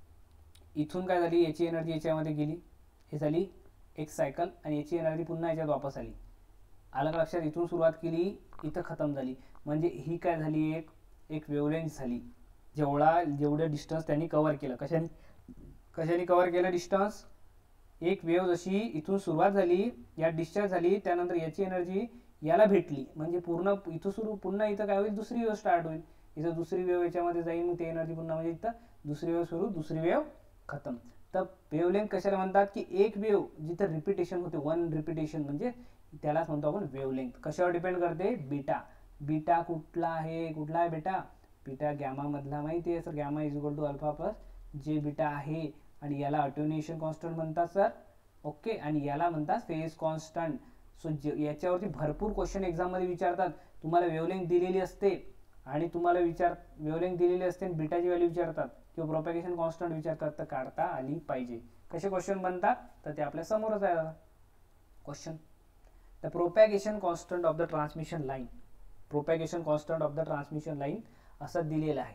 इथून काय झाली, याची एनर्जी याच्यामध्ये गेली, हे झाली एक सायकल, आणि याची एनर्जी पुन्हा याच्यात वापस आली. आलं लक्षात. इथून सुरुवात केली, इथं खतम झाली. म्हणजे ही काय झाली, एक एक वेवलेंथ झाली, जेवढा जेवढं डिस्टन्स त्यांनी कव्हर केलं. कशाने कशाने कव्हर केलं डिस्टन्स, एक वेव जशी इथून सुरुवात झाली, या डिस्चार्ज झाली, त्यानंतर याची एनर्जी याला भेटली, म्हणजे पूर्ण इथं सुरू, पुन्हा इथं काय होईल, दुसरी वेव स्टार्ट होईल. इथं दुसरी वेव याच्यामध्ये जाईल, मग ते एनर्जी पुन्हा, म्हणजे इथं दुसरी वेव सुरू, दुसरी वेव खतम. तर वेवलेंथ कशाला म्हणतात, की एक वेव जिथं रिपिटेशन होते, वन रिपिटेशन, म्हणजे त्यालाच म्हणतो आपण वेवलेंथ. कशावर डिपेंड करते, बीटा. बीटा कुठला आहे, कुठला आहे बेटा, बीटा गॅमा मधला माहिती आहे sir. Gamma is equal to alpha plus J beta आहे, आणि याला अटेन्युएशन कॉन्स्टंट म्हणतात सर. ओके, आणि याला म्हणतात फेज कॉन्स्टंट. सो याच्यावरती भरपूर क्वेश्चन एक्झाम मध्ये विचारतात. तुम्हाला वेवलेंथ दिलेली असते, आणि तुम्हाला विचार वेवलेंथ दिलेली असते, आणि बीटाची व्हॅल्यू विचारतात, किंवा प्रोपॅगेशन कॉन्स्टंट विचारतात, तर काढता आली पाहिजे. कसे क्वेश्चन बनतात, तर ते आपल्या समोरच आहे question. The propagation constant of the transmission line. Propagation constant of the transmission line असं दिलेलं आहे.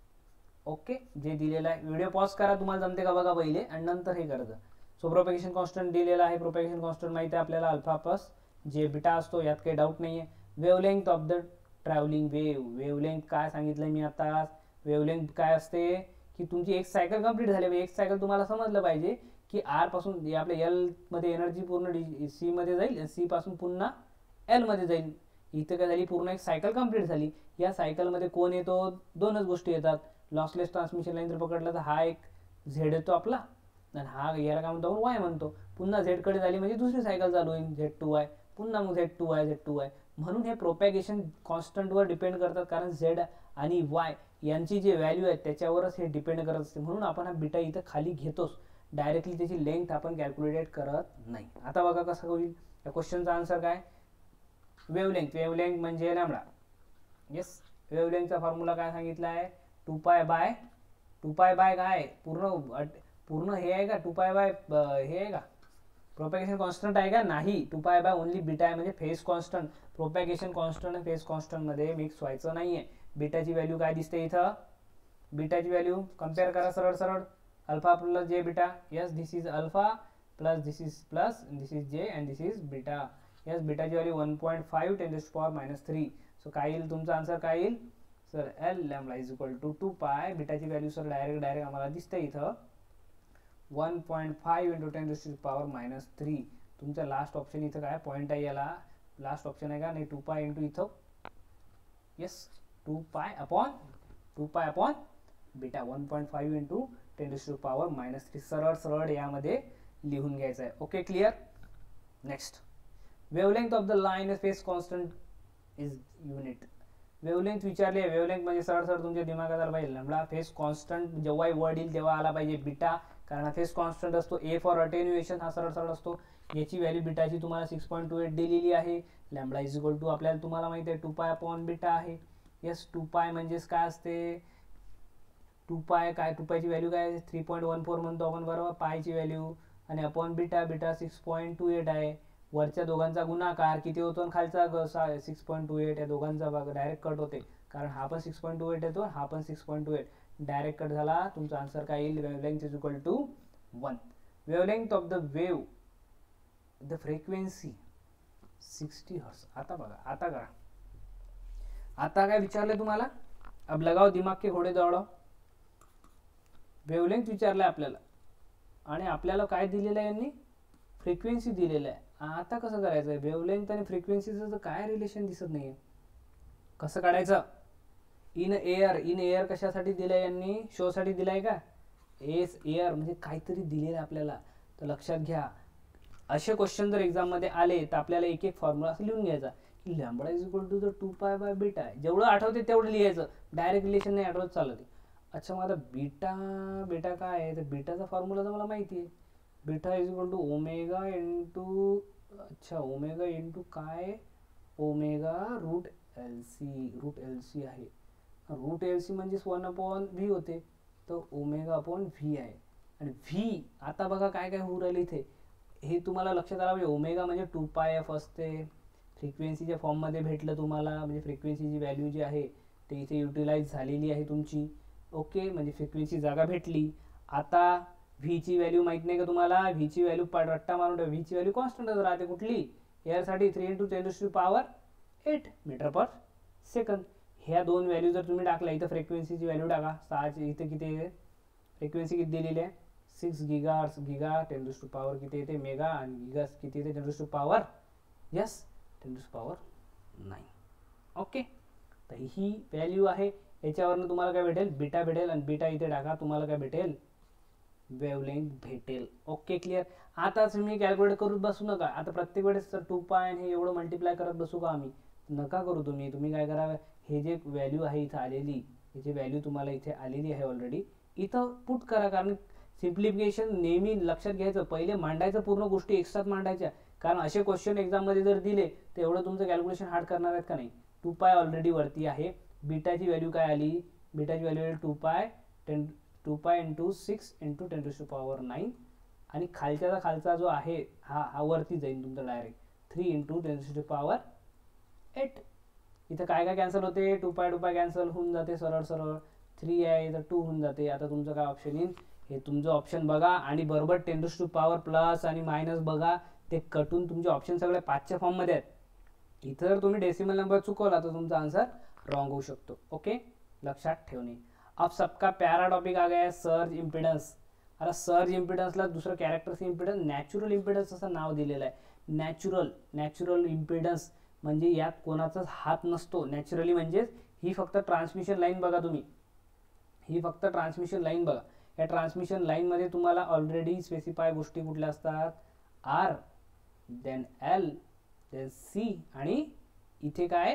ओके, जे दिलेलं आहे, व्हिडिओ पॉज करा, तुम्हाला जमते का बघा पहिले, आणि नंतर हे करायचं. सो प्रोपॅगेशन कॉन्स्टंट दिलेला आहे. प्रोपॅगेशन कॉन्स्टंट माहिती आहे आपल्याला, अल्फा प्लस जे बीटा असतो, यात काही डाऊट नाहीये. Wavelength of the travelling wave. Wavelength काय सांगितलं मी आता, वेवलेंथ काय असते, की तुमची एक सायकल कंप्लीट झाली. एक सायकल तुम्हाला समजलं पाहिजे, की आर पासून आपल्या एल मध्ये एनर्जी पूर्ण सी मध्ये जाईल, सी पासून पुन्हा एल मध्ये जाईल. इथे काय झाली, पूर्ण एक सायकल कंप्लीट झाली. या सायकल मध्ये कोण येतो, दोनच गोष्टी येतात. लॉसलेस ट्रान्समिशन लाईन जर पकडलं तर हा एक झेड येतो आपला, आणि हा याला काय म्हणतो आपण, वाय म्हणतो. पुन्हा झेड कडे झाली म्हणजे दुसरी सायकल चालू होईल, झेड टू वाय, पुन्हा मग Z to Y, Z to Y. म्हणून हे प्रोपॅगेशन कॉन्स्टंट वर डिपेंड करतात, कारण झेड आणि वाय यांची जी व्हॅल्यू आहे त्याच्यावरच हे डिपेंड करत असते. म्हणून आपण हा बीटा इथं खाली घेतोच, डायरेक्टली त्याची लेंथ आपण कॅल्क्युलेट करत नाही. आता बघा कसं होईल, या क्वेश्चनचा आन्सर काय, वेवलेंथ. वेवलेंथ म्हणजे लॅम्बडा. येस, वेवलेंथचा फॉर्म्युला काय सांगितला आहे, two pi by two pi bye काय पूर्ण पूर्ण हे आहे का, टू पाय बाय हे आहे का, प्रोपॅगेशन कॉन्स्टंट आहे का, नाही. To pi by only beta आहे, म्हणजे फेज कॉन्स्टंट. प्रोपॅगेशन कॉन्स्टंट आणि फेज कॉन्स्टंट मध्ये मिक्स व्हायचं नाहीये. बीटाची व्हॅल्यू काय दिसते इथं, बीटाची व्हॅल्यू कम्पेअर करा सरळ सरळ, alpha plus J beta. Yes, this is alpha plus this is plus this is J and this is beta. Yes, बीटाची value one point five ten to the power minus three. So काय येईल तुमचा answer, काय येईल sir, L lambda is equal to two pi. बीटाची व्हॅल्यू sir direct direct आम्हाला दिसते इथं one point five into ten to the power minus three. तुमचा लास्ट ऑप्शन इथं काय पॉईंट आहे, याला लास्ट ऑप्शन आहे का नाही, टू पाय इंटू इथं, yes, two pi upon two pi upon beta, one point five into ten to the power minus three. सरळ सरळ यामध्ये लिहून घ्यायचं आहे. Okay, clear. Next, wavelength of the line phase constant is unit. Wavelength विचारले, wavelength म्हणजे सरळ सरळ तुमच्या दिमागात आला पाहिजे लॅम्बडा. फेज कॉन्स्टंट जेव्हा वर्ड येईल तेव्हा आला पाहिजे बीटा, कारण हा फेज कॉन्स्टंट असतो. ए फॉर अटेन्युएशन हा सरळ सरळ असतो. याची व्हॅल्यू बीटाची तुम्हाला सिक्स पॉईंट टू एट दिलेली आहे. लॅम्बडा इज इक्वल टू आपल्याला तुम्हाला माहिती आहे टू पाय अपॉन बीटा आहे. येस, टू पाय म्हणजेच काय असते, टू पाय काय, टू पायची व्हॅल्यू काय थ्री पॉईंट वन फोर म्हणतो आपण, बरोबर. पायची व्हॅल्यू आणि upon beta, beta six point two eight आहे. वरच्या दोघांचा गुणाकार किती होतो आणि खालचा सिक्स पॉईंट टू एट, या दोघांचा भाग डायरेक्ट कट होते, कारण हा पण सिक्स पॉईंट टू एट येतो, हा पण six point two eight direct cut झाला. तुमचा आन्सर काय येईल, wavelength is equal to one. Wavelength of the wave, the frequency sixty hertz. आता बघा, आता करा, आता काय विचारले तुम्हाला, अब लगाओ दिमाग के घोडे दौड़ाओ. वेवलेंथ विचारलाय आपल्याला, आणि आपल्याला काय दिलेलं आहे यांनी, फ्रिक्वेन्सी दिलेलं आहे. आता कसं करायचं, वेवलेंथ आणि फ्रिक्वेन्सीचं काय रिलेशन दिसत नाहीये, कसं काढायचं. इन एअर, इन एअर कशासाठी दिलंय यांनी, शो साठी दिलाय का, एस एअर म्हणजे काहीतरी दिलेलं आहे आपल्याला. तर लक्षात घ्या, असे क्वेश्चन जर एक्झाम मध्ये आले तर आपल्याला एक एक फॉर्म्युला असं लिहून घ्यायचा, की lambda is equal to the two pi by beta. जेवढं आठवते तेवढं लिहायचं, डायरेक्ट रिलेशन नाही आठवत चालत. अच्छा, मग आता बीटा, बीटा काय आहे, तर बीटाचा फॉर्म्युला तर मला माहिती आहे, beta is equal to omega into, अच्छा ओमेगा इंटू काय, omega root L C. Root L C आहे. रूट एल सी म्हणजेच वन अपॉन व्ही होते, तर ओमेगा अपॉन व्ही आहे. आणि व्ही आता बघा काय काय होऊ राहिले इथे, हे तुम्हाला लक्षात आलं पाहिजे. ओमेगा म्हणजे टू पाय एफ असते, फ्रिक्वेन्सीच्या फॉर्ममध्ये भेटलं तुम्हाला, म्हणजे फ्रिक्वेन्सीची व्हॅल्यू जी आहे ते इथे युटिलाइज झालेली आहे तुमची. ओके, म्हणजे फ्रिक्वेन्सी जागा भेटली. आता व्हीची व्हॅल्यू माहीत नाही का तुम्हाला, व्हीची व्हॅल्यू रट्टा मारून ठेवा, व्हीची व्हॅल्यू कॉन्स्टंटच राहते. कुठली? एअरसाठी three into ten to power eight metre per second. ह्या दोन व्हॅल्यू जर तुम्ही टाकल्या, इथं फ्रिक्वेन्सीची व्हॅल्यू टाका, सहाची इथे किती आहे फ्रिक्वेन्सी किती दिलेली आहे, six giga giga ten to power किती येते मेगा, आणि गिगा किती येते ten to power yes ten to power nine. Okay, तर ही व्हॅल्यू आहे. याच्यावरनं तुम्हाला काय भेटेल, बीटा भेटेल, आणि बीटा इथे टाका, तुम्हाला काय भेटेल, वेवलेंथ भेटेल. Okay, clear. आता तुम्ही कॅल्क्युलेट करून बसू नका. आता प्रत्येक वेळेस सर टू पाय हे एवढं मल्टिप्लाय करत बसू का आम्ही, नका करू. तुम्ही तुम्ही काय करा, हे जे व्हॅल्यू आहे इथं आलेली, हे जे व्हॅल्यू तुम्हाला इथे आलेली आहे ऑलरेडी, इथं पुट करा. कारण सिम्प्लिफिकेशन नेहमी लक्षात घ्यायचं, पहिले मांडायचं, पूर्ण गोष्टी एकसाथ मांडायच्या. कारण असे क्वेश्चन एक्झाममध्ये जर दिले तर एवढं तुमचं कॅल्क्युलेशन हार्ड करणार आहेत का नाही. टू पाय ऑलरेडी वरती आहे. बीटाची व्हॅल्यू काय आली, बीटाची value two pi ten two pi into six into ten to power nine, आणि खालच्याचा खालचा जो आहे हा हा वरती जाईल तुमचा direct three into ten to power eight. इथं काय काय कॅन्सल होते, टू पाय टू पाय कॅन्सल होऊन जाते सरळ सरळ, थ्री आहे इथं टू होऊन जाते. आता तुमचं काय ऑप्शन येईल, हे तुमचं ऑप्शन बघा, आणि बरोबर टेन टू पॉवर प्लस आणि मायनस बघा, ते कटून तुमचे ऑप्शन सगळे पाचच्या फॉर्ममध्ये आहेत. इथं जर तुम्ही डेसिमल नंबर चुकवला तर तुमचा आन्सर रॉन्ग होऊ शकतो. ओके, लक्षात ठेवणे. अब सबका प्यारा टॉपिक आ गया है सर्ज इम्पिडन्स. आता सर्ज इम्पिडन्सला दुसरं कॅरेक्टरचं इम्पिडन्स नॅचरल इम्पिडन्स असं नाव दिलेलं आहे. नॅचरल नॅचरल इम्पिडन्स म्हणजे यात कोणाचाच हात नसतो. नॅचरली म्हणजेच ही फक्त ट्रान्समिशन लाईन बघा तुम्ही, ही फक्त ट्रान्समिशन लाईन बघा. या ट्रान्समिशन लाईनमध्ये तुम्हाला ऑलरेडी स्पेसिफाय गोष्टी कुठल्या असतात, R then L then C, आणि इथे काय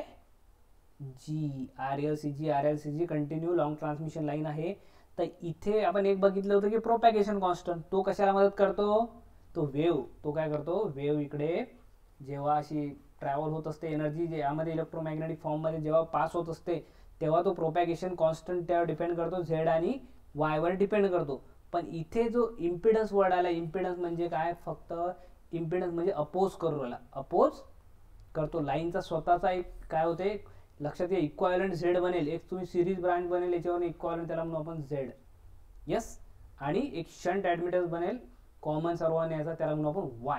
G, R L C G, R L C G continue long transmission line आहे. तर इथे आपण एक बघितलं होतं की प्रोपॅगेशन कॉन्स्टंट, तो कशाला मदत करतो, तो वेव्ह, तो काय करतो, वेव्ह इकडे जेव्हा अशी ट्रॅव्हल होत असते, एनर्जी जे यामध्ये इलेक्ट्रोमॅग्नेटिक फॉर्ममध्ये जेव्हा पास होत असते, तेव्हा तो प्रोपॅगेशन कॉन्स्टंट त्यावर डिपेंड करतो, झेड आणि वायवर डिपेंड करतो. पण इथे जो इम्पिडन्स वर्ड आला, इम्पिडन्स म्हणजे काय, फक्त इम्पिडन्स म्हणजे अपोज करू राहिला, अपोज करतो. लाईनचा स्वतःचा एक काय होते लक्षात घ्या, इक्वायलंट झेड बनेल, एक तुम्ही सिरीज ब्रांच बनेल याच्यावर इक्वायलंट, त्याला म्हणून आपण झेड यस, आणि एक शंट ॲडमिटन्स बनेल कॉमन सर्वांनी याचा, त्याला म्हणून आपण वाय.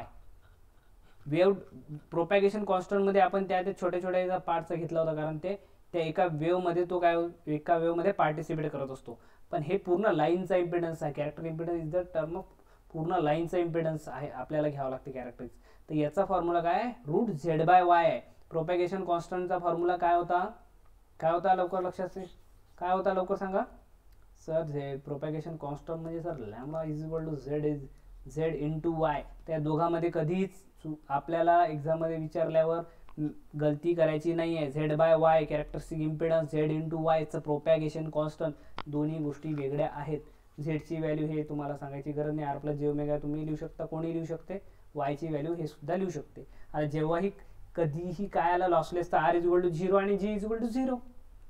वेव्ह प्रोपॅगेशन कॉन्स्टंटमध्ये आपण त्या छोट्या छोट्या पार्टचा घेतला होता, कारण ते त्या एका वेव्हमध्ये तो काय एका वेव्हमध्ये पार्टिसिपेट करत असतो. पण हे पूर्ण लाईनचा इम्पिडन्स आहे. Character impedance is the term of पूर्ण लाईनचा इम्पिडन्स आहे, आपल्याला घ्यावं लागते कॅरेक्टरिक्स. तर याचा फॉर्म्युला काय आहे, रूट झेड बाय वाय आहे. प्रोपॅगेशन कॉन्स्टंटचा फॉर्म्युला काय होता, काय होता लवकर लक्षात काय होता लवकर सांगा सर. झेड प्रोपॅगेशन कॉन्स्टंट म्हणजे sir lambda is equal to Z is Z into Y. त्या दोघांमध्ये कधीच आपल्याला एक्झाममध्ये विचारल्यावर गलती करायची नाही आहे. Z by Y characteristic impedance, Z into वायचं प्रोपॅगेशन कॉन्स्टंट, दोन्ही गोष्टी वेगळ्या आहेत. झेडची व्हॅल्यू हे तुम्हाला सांगायची गरज नाही, आर प्लस जे ओमेगा तुम्ही लिहू शकता, कोणी लिहू शकते, वायची व्हॅल्यू हे सुद्धा लिहू शकते. आता जेव्हाही कधीही काय आला लॉसलेस तर R is equal to zero आणि G is equal to zero.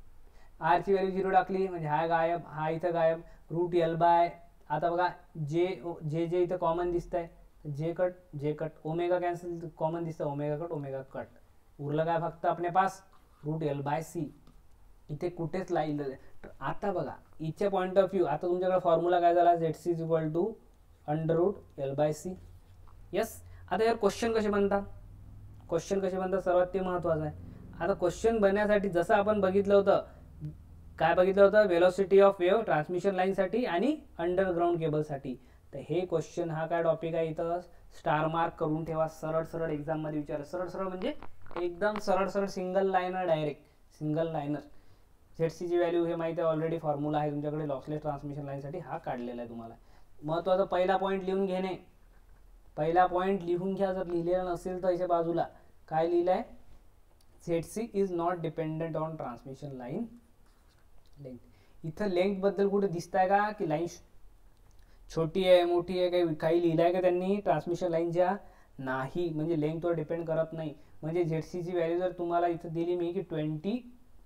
आरची व्हॅल्यू झिरो टाकली म्हणजे हा गायब, हा इथं गायब, रूट एल बाय. आता बघा जे जे जे इथं कॉमन दिसत आहे, जे कट जे कट, ओमेगा कॅन्सल कॉमन दिसतं, ओमेगा कट ओमेगा कट, उरलं काय फक्त आपले पास रूट एल बाय सी. इथे कुठेच लाईन. आता बघा इथच्या पॉईंट ऑफ व्ह्यू, आता तुमच्याकडे फॉर्म्युला काय झाला, Z C is equal to under root L by C. Yes. आता यार क्वेश्चन कसे बनतात, क्वेश्चन कसे बनतात सर्वात ते महत्त्वाचं आहे. आता क्वेश्चन बनण्यासाठी जसं आपण बघितलं होतं, काय बघितलं होतं, वेलोसिटी ऑफ वेव्ह ट्रान्समिशन लाईनसाठी आणि अंडरग्राऊंड केबलसाठी. तर हे क्वेश्चन हा काय टॉपिक आहे, इथं स्टार मार्क करून ठेवा. सरळ सरळ एक्झाममध्ये विचार, सरळ सरळ म्हणजे एकदम सरळ सरळ single liner, direct single liner. झेडसीची व्हॅल्यू हे माहिती आहे ऑलरेडी, फॉर्म्युला आहे तुमच्याकडे लॉसलेस ट्रान्समिशन लाईनसाठी, हा काढलेला आहे तुम्हाला. महत्त्वाचा पहिला पॉईंट लिहून घेणे, पहिला पॉईंट लिहून घ्या. जर लिहिलेला नसेल तर याच्या बाजूला काय लिहिलं आहे, Z C is not dependent on transmission line length. इथं लेंथ बद्दल कुठे दिसतंय का की लाईन छोटी आहे मोठी आहे, काही काही लिहिलं आहे का त्यांनी ट्रान्समिशन लाईनच्या, नाही, म्हणजे लेंथवर डिपेंड करत नाही. म्हणजे झेडसीची व्हॅल्यू जर तुम्हाला इथं दिली मी की ट्वेंटी,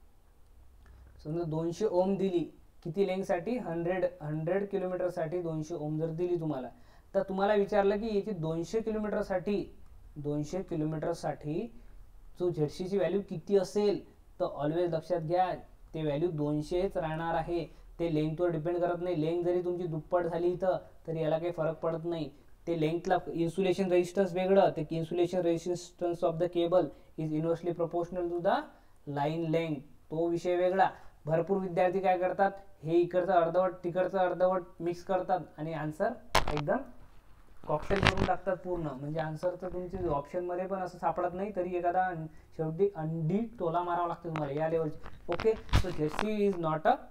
समजा दोनशे ओम दिली, किती लेंथसाठी, हंड्रेड हंड्रेड किलोमीटरसाठी दोनशे ओम जर दिली तुम्हाला, तर तुम्हाला विचारलं की याची दोनशे किलोमीटरसाठी दोनशे किलोमीटरसाठी जो झेडसीची व्हॅल्यू किती असेल, तर ऑलवेज लक्षात घ्या ते व्हॅल्यू दोनशेच राहणार आहे. ते लेंथवर डिपेंड करत नाही. लेंथ जरी तुमची दुप्पट झाली इथं तरी याला काही फरक पडत नाही. ते लेंथला इन्सुलेशन रेजिस्टन्स वेगळं, ते insulation resistance of the cable is inversely proportional to the line length, तो विषय वेगळा. भरपूर विद्यार्थी काय करतात, हे इकडचं अर्धवट तिकडचं अर्धवट मिक्स करतात आणि आन्सर एकदम कॉकटेल करून टाकतात पूर्ण. म्हणजे आन्सर तर तुमची ऑप्शनमध्ये पण असं सापडत नाही, तरी एखादा शेवटी अंडी टोला मारावा लागतो तुम्हाला या लेवलची. Okay, so Z C is not a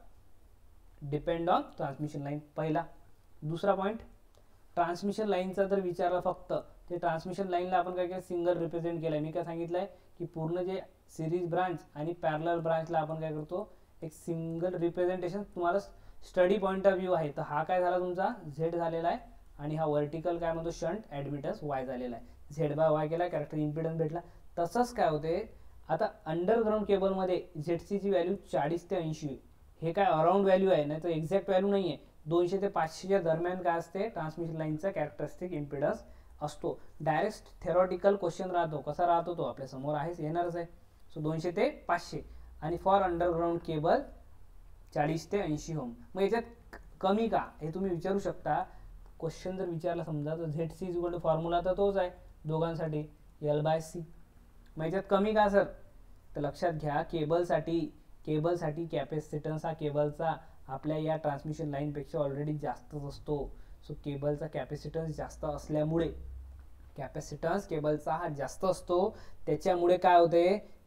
depend on transmission line, पहिला. दुसरा पॉईंट, ट्रान्समिशन लाईनचा जर विचारला फक्त, ते ट्रान्समिशन लाईनला आपण काय काय सिंगल रिप्रेझेंट केलं आहे. मी काय सांगितलं आहे की पूर्ण जे सिरीज ब्रांच आणि पॅरलल ब्रांचला आपण काय करतो, एक सिंगल रिप्रेझेंटेशन. तुम्हाला स्टडी पॉईंट ऑफ व्ह्यू आहे, तर हा काय झाला तुमचा झेड झालेला आहे, आणि हा व्हर्टिकल काय म्हणतो शंट ॲडमिटन्स वाय झालेला आहे. झेड बाय वाय केला, कॅरेक्टर इम्पिडन्स भेटला. तसंच काय होते, आता अंडरग्राऊंड केबलमध्ये झेडसीची व्हॅल्यू चाळीस ते ऐंशी, हे काय अराउंड व्हॅल्यू आहे, नाही तर एक्झॅक्ट व्हॅल्यू नाही आहे. दोनशे ते पाचशेच्या दरम्यान काय असते, ट्रान्समिशन लाईनचा कॅरेक्टरिस्टिक इम्पिडन्स असतो. डायरेक्ट थेरॉटिकल क्वेश्चन राहतो, कसा राहतो तो आपल्या समोर आहेच, येणारच आहे. सो दोनशे ते पाचशे, आणि फॉर अंडरग्राऊंड केबल चाळीस ते ऐंशी ओम. मग याच्यात कमी का, हे तुम्ही विचारू शकता. क्वेश्चन जर विचारला समजा, तर Z C is equal to formula तर तोच आहे दोघांसाठी, एल बाय सी. मग याच्यात कमी का सर, तर लक्षात घ्या केबलसाठी केबलसाठी कॅपॅसिटन्स हा केबलचा आपल्या या ट्रान्समिशन लाईनपेक्षा ऑलरेडी जास्तच असतो. सो केबलचा कॅपॅसिटन्स जास्त असल्यामुळे, कॅपॅसिटन्स केबलचा हा जास्त असतो, त्याच्यामुळे काय होते,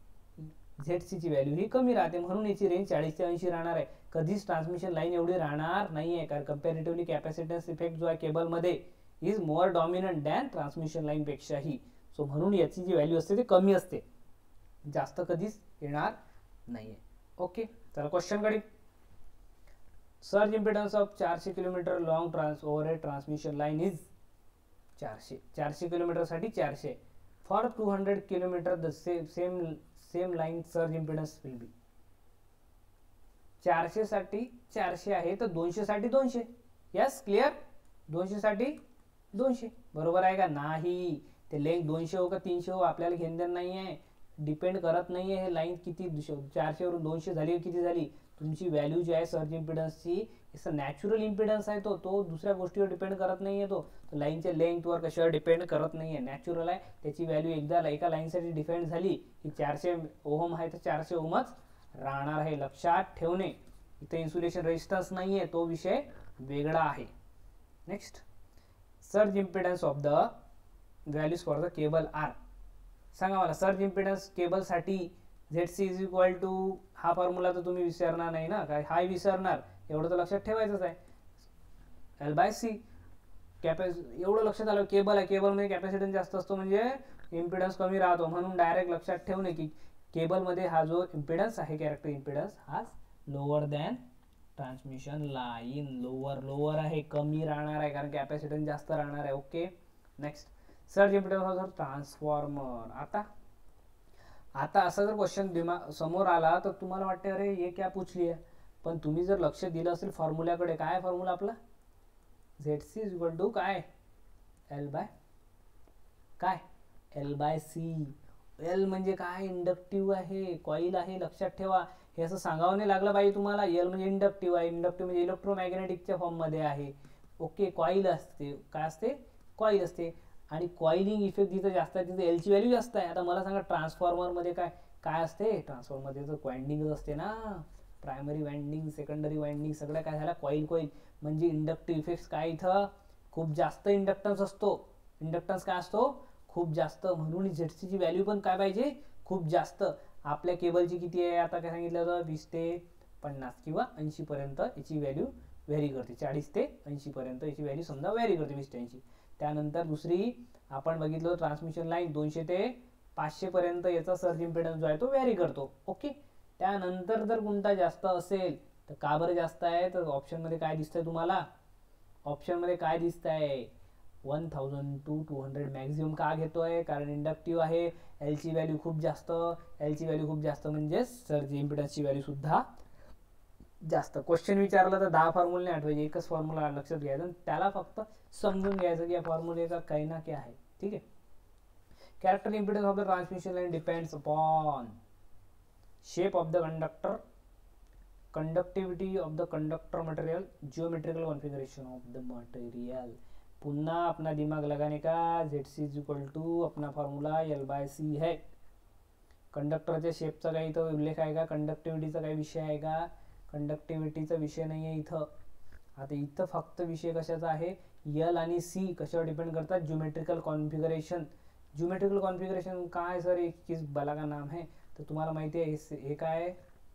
झेडसीची व्हॅल्यू ही कमी राहते. म्हणून याची रेंज चाळीस ते ऐंशी राहणार आहे. कधीच ट्रान्समिशन लाईन एवढी राहणार नाही आहे, कारण कम्पॅरेटिव्हली कॅपॅसिटन्स इफेक्ट जो आहे केबलमध्ये is more dominant than transmission line पेक्षाही. सो म्हणून याची जी व्हॅल्यू असते ती कमी असते, जास्त कधीच येणार नाही आहे. ओके, चला क्वेश्चन कडे. सर्ज इम्पिडन्स ऑफ चारशे kilometre long trans over a transmission line is चारशे चारशे किलोमीटरसाठी चारशे. For two hundred kilometre the same same same line surge impedance will be. चारशे साठी चारशे आहे, तर दोनशे साठी दोनशे. Yes, clear. दोनशे साठी दोनशे, बरोबर आहे का नाही. ते लेंथ दोनशे हो का तीनशे हो आपल्याला घेणं देणं नाही आहे, डिपेंड करत नाही आहे. हे लाईन किती चारशे वरून दोनशे झाली किती झाली, तुमची व्हॅल्यू जी आहे सर्ज इम्पिडन्सची, इट्स अ नॅचरल इम्पिडन्स आहे तो तो दुसऱ्या गोष्टीवर डिपेंड करत नाही आहे. तो लाईनच्या लेंथवर कशावर डिपेंड करत नाही आहे, नॅचरल आहे. त्याची व्हॅल्यू एकदा एका लाईनसाठी डिफाईन झाली की चारशे ओहम आहे तर चारशे ओहमच राहणार आहे. लक्षात ठेवणे, इथे इन्सुलेशन रेजिस्टन्स नाही आहे, तो विषय वेगळा आहे. Next, surge impedance of the values for the cable are. सांगा मला, सर्ज इम्पिडन्स केबलसाठी Z C is equal to, हा फॉर्म्युला तर तुम्ही विसरणार नाही ना, काय हाय विसरणार, एवढं तर लक्षात ठेवायचंच आहे. एल बाय सी कॅपॅस, एवढं लक्षात आलं. केबल आहे, केबलमध्ये कॅपॅसिटन्स जास्त असतो म्हणजे इम्पिडन्स कमी राहतो. म्हणून डायरेक्ट लक्षात ठेवणे की केबलमध्ये हा जो इम्पिडन्स आहे, कॅरेक्टर इम्पिडन्स, हा lower than transmission line. Lower lower आहे, कमी राहणार आहे, कारण कॅपॅसिटन्स जास्त राहणार आहे. Okay, next, surge impedance of transformer. आता आता असा जर क्वेश्चन दिमाग समोर आला तर तुम्हाला वाटते अरे हे क्या पूछली आहे, पण तुम्ही जर लक्ष दिलं असेल फॉर्म्युल्याकडे, काय फॉर्म्युला आपला, Z C is equal to काय, एल बाय काय, एल बाय सी. एल म्हणजे काय, इंडक्टिव्ह आहे, कॉईल आहे. लक्षात ठेवा, हे असं सांगावं नाही लागलं पाहिजे तुम्हाला. एल म्हणजे इंडक्टिव्ह आहे, इंडक्टिव्ह म्हणजे इलेक्ट्रोमॅग्नेटिकच्या फॉर्ममध्ये आहे. ओके, कॉईल असते, काय असते, कॉईल असते. आणि कॉइलिंग इफेक्ट जिथं जास्त आहे तिथे एलची व्हॅल्यू जास्त आहे. आता मला सांगा ट्रान्सफॉर्मरमध्ये काय काय असते, ट्रान्सफॉर्मरमध्ये तर वाइंडिंगच असते ना, प्रायमरी वाइंडिंग, सेकंडरी वाइंडिंग, सगळ्या काय झाल्या कॉईल कॉईल. म्हणजे इंडक्टिव्ह इफेक्ट्स काय, इथं खूप जास्त इंडक्टन्स असतो. इंडक्टन्स काय असतो, खूप जास्त. म्हणून झेडसीची व्हॅल्यू पण काय पाहिजे, खूप जास्त. आपल्या केबलची किती आहे, आता काय सांगितलं होतं, वीस ते पन्नास किंवा ऐंशी पर्यंत याची व्हॅल्यू व्हॅरी करते. चाळीस ते ऐंशी पर्यंत याची व्हॅल्यू समजा व्हॅरी करते, वीस ते ऐंशी. त्यानंतर दुसरी आपण बघितलं ट्रान्समिशन लाईन दोनशे ते पाचशे पर्यंत याचा सर्ज इम्पिडन्स जो आहे तो व्हॅरी करतो. ओके, त्यानंतर जर कोणता जास्त असेल तर का बरं जास्त आहे, तर ऑप्शनमध्ये काय दिसतंय तुम्हाला, ऑप्शनमध्ये काय दिसतंय, one thousand two two hundred maximum का घेतोय, कारण इंडक्टिव्ह आहे, एल ची व्हॅल्यू खूप जास्त, एल ची व्हॅल्यू खूप जास्त म्हणजे सर्ज इम्पिडन्सची व्हॅल्यू सुद्धा जास्त. क्वेश्चन विचारला तर दहा फॉर्म्युले नाही आठवायचे, एकच फॉर्म्युला लक्षात घ्यायचा, त्याला फक्त समजून घ्यायचं की या फॉर्म्युलेचा काही ना काय आहे. ठीक आहे. Character impedance of the transmission line depends upon shape of the conductor, conductivity of the conductor material, geometrical configuration of the material. पुन्हा अपना दिमाग लगाने का, Z C is equal to अपना फॉर्मूला एल बाय सी है. कंडक्टरच्या शेपचा काही इथं उल्लेख आहे का, कंडक्टिव्हिटीचा काही विषय आहे का, कंडक्टिव्हिटीचा विषय नाही आहे इथं. आता इथं फक्त विषय कशाचा आहे, एल आणि सी कशावर डिपेंड करतात, ज्योमेट्रिकल कॉन्फिगरेशन. ज्योमेट्रिकल कॉन्फिगरेशन काय सर, एक किस बला का नाम है, तर तुम्हाला माहिती आहे हे काय,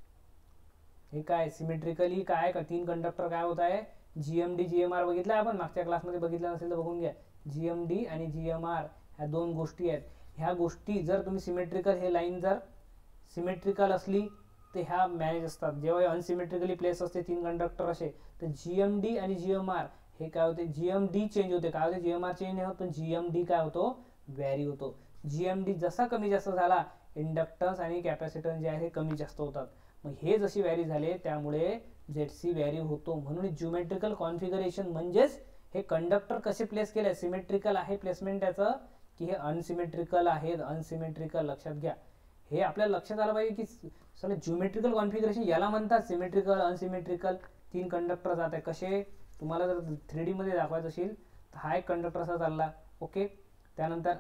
हे काय सिमेट्रिकली काय का तीन कंडक्टर काय होत आहे, जीएमडी जीएमआर बघितलं आपण मागच्या क्लासमध्ये, बघितलं नसेल तर बघून घ्या. जीएमडी आणि जीएमआर ह्या दोन गोष्टी आहेत. ह्या गोष्टी जर तुम्ही सिमेट्रिकल, हे लाईन जर सिमेट्रिकल असली तर ह्या मॅनेज असतात. जेव्हा अनसिमेट्रिकली प्लेस असते तीन कंडक्टर असे, तर जीएमडी आणि जीएमआर हे काय होते, जीएमडी चेंज होते, काय होते, जीएमआर चेंज नाही होत, पण जीएमडी काय होतो, व्हॅरी होतो. जीएमडी जसा कमी जास्त झाला, इंडक्टन्स आणि कॅपॅसिटन्स जे आहे हे कमी जास्त होतात. मग हे जशी व्हॅरी झाले त्यामुळे झेडसी व्हॅरी होतो. म्हणून ज्योमेट्रिकल कॉन्फिगरेशन म्हणजेच हे कंडक्टर कसे प्लेस केले, सिमेट्रिकल आहे प्लेसमेंट त्याचं की हे अनसिमेट्रिकल आहे, अनसिमेट्रिकल लक्षात घ्या. हे आपल्याला लक्षात आलं पाहिजे की सगळं ज्योमेट्रिकल कॉन्फिगरेशन याला म्हणतात, सिमेट्रिकल अनसिमेट्रिकल. तीन कंडक्टर जात आहे कसे, तुम्हाला जर थ्री डी मध्ये दाखवायचं असेल तर हा एक कंडक्टर असा चालला, ओके. त्यानंतर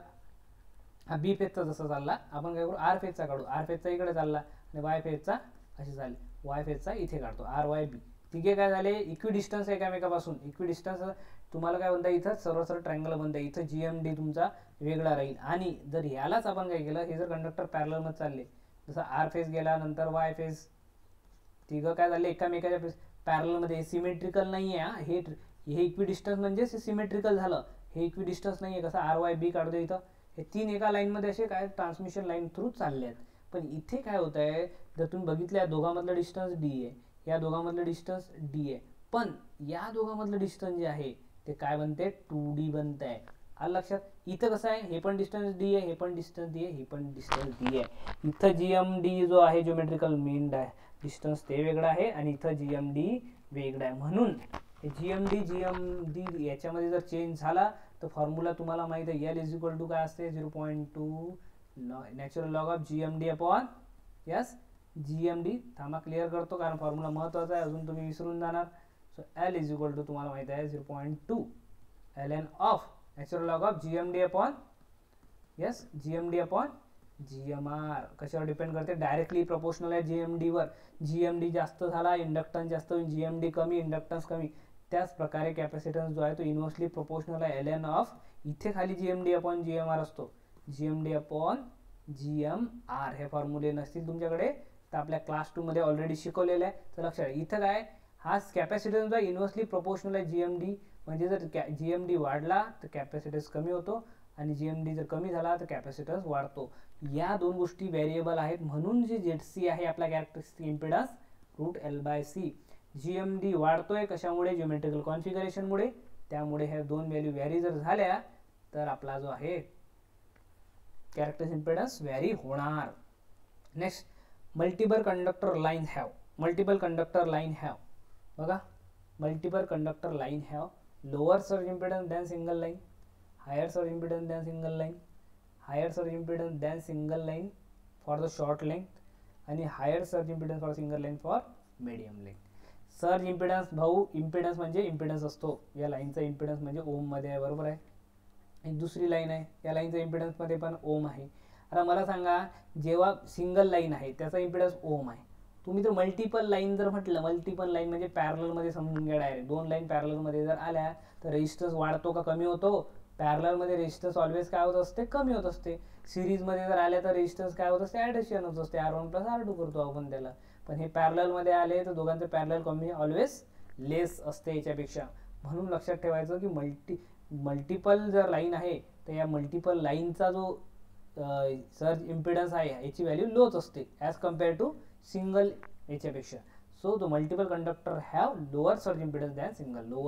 हा बी फेजचा जसा चालला, आपण काय करू आर फेजचा काढू, आर फेजचा इकडे चालला आणि वाय फेजचा असे झाले, वाय फेजचा इथे काढतो, आर वाय बी. तिघे काय झाले, इक्वी डिस्टन्स एकामेकापासून. इक्वी डिस्टन्स तुम्हाला काय म्हणता, इथं सर्व सर्व ट्रायंगल बनता, इथं जीएमडी तुमचा वेगळा राहील. आणि जर यालाच आपण काय केलं, हे जर कंडक्टर पॅरलल मध्ये चालले, जसं आर फेज गेला नंतर वाय फेज, तिघं काय झाले एकामेकाच्या पॅरलल मध्ये, सिमेट्रिकल नाही आहे. हे हे इक्वी डिस्टन्स म्हणजे सिमेट्रिकल झालं, हे इक्वी डिस्टन्स नाही आहे. कसं आर वाय बी काढतो इथं, हे तीन एका लाईन मध्ये असे काय ट्रान्समिशन लाईन थ्रू चालले आहेत. पण इथे काय होत आहे, जर तुम्ही बघितलं या दोघांमधलं डिस्टन्स डी आहे, या दोघांमधलं डिस्टन्स डी आहे, पण या दोघांमधलं डिस्टन्स जे आहे ते काय बनते, टू डी बनत आहे. आलं लक्षात. इथं कसं आहे, हे पण डिस्टन्स डी आहे, हे पण डिस्टन्स डी आहे, हे पण डिस्टन्स डी आहे. इथं जीएम डी जो आहे ज्योमेट्रिकल मीन डिस्टन्स ते वेगळं आहे आणि इथं जीएम डी वेगळं आहे. म्हणून जीएम डी जीएम डी याच्यामध्ये जर चेंज झाला तर फॉर्म्युला तुम्हाला माहिती आहे, एल इज इक्वल टू काय असते, zero point two natural log of GM D upon yes GMD. थांबा क्लिअर करतो कारण फॉर्म्युला महत्वाचा आहे, अजून तुम्ही विसरून जाणार. So L is equal to तुम्हाला माहिती आहे zero point two L N of natural log of GMD upon yes GMD upon GMR. कशावर डिपेंड करते, डायरेक्टली प्रोपोर्शनल आहे जीएमडी वर. जीएमडी जास्त झाला, इंडक्टन्स जास्त होईल, जीएमडी कमी, इंडक्टन्स कमी. त्याच प्रकारे कॅपॅसिटन्स जो आहे तो इन्व्हर्सली प्रोपोर्शनल आहे एल एन ऑफ, इथे खाली जीएमडी अपॉन जीएमआर असतो, जीएमडी अपॉन जीएमआर. हे फॉर्म्युले नसतील तुमच्याकडे तर आपल्या क्लास टू मध्ये ऑलरेडी शिकवलेलं आहे. तर लक्षात इथं काय, हा कॅपॅसिटन्स जो इन्व्हर्सली प्रोपोर्शनल आहे जीएमडी, म्हणजे जर जीएमडी वाढला तर कॅपॅसिटन्स कमी होतो आणि जीएमडी जर कमी झाला तर कॅपॅसिटन्स वाढतो. या दोन गोष्टी व्हेरिएबल आहेत. म्हणून जे झेडसी आहे आपला characteristic impedance root L by C. GMD वाढतोय कशामुळे, ज्योमेट्रिकल कॉन्फिगरेशनमुळे. त्यामुळे ह्या दोन व्हॅल्यू व्हॅरी जर झाल्या तर आपला जो आहे कॅरेक्टरिस्टिक इम्पिडन्स व्हॅरी होणार. Next, multiple conductor line have, multiple conductor line have बघा, multiple conductor line have lower surge impedance than single line, higher surge impedance than single line, higher surge impedance than single line for the short length आणि higher surge impedance for single line for medium length. Surge impedance भाऊ, impedance म्हणजे impedance असतो, या लाईनचा impedance म्हणजे ओम मध्ये आहे, बरोबर आहे. एक दुसरी लाईन आहे, या लाईनचा इम्पिडन्स मध्ये पण ओम आहे. आता मला सांगा, जेव्हा सिंगल लाईन आहे त्याचा इम्पिडन्स ओम आहे, तुम्ही जर मल्टिपल लाईन जर म्हटलं, मल्टिपल लाईन म्हणजे पॅरलल मध्ये समजून घ्या डायरेक्ट, दोन लाईन पॅरलल मध्ये जर आल्या तर रेजिस्टन्स वाढतो का कमी होतो. पॅरलल मध्ये रेजिस्टन्स ऑलवेज काय होत असते, कमी होत असते. सिरीज मध्ये जर आल्या तर रेजिस्टन्स काय होत असते, ऍडिशन होत असते, R one plus R two करतो आपण त्याला. पण हे पॅरलल मध्ये आले तर दोघांचे पॅरलल कमी ऑलवेज लेस असते याच्यापेक्षा. म्हणून लक्षात ठेवायचं की मल्टी मल्टिपल जर लाईन आहे तर या मल्टिपल लाईनचा जो सर्ज इम्पिडन्स आहे याची व्हॅल्यू लोच असते ॲज कम्पेअर टू सिंगल याच्यापेक्षा. So the multiple conductor have lower surge impedance than single, lower.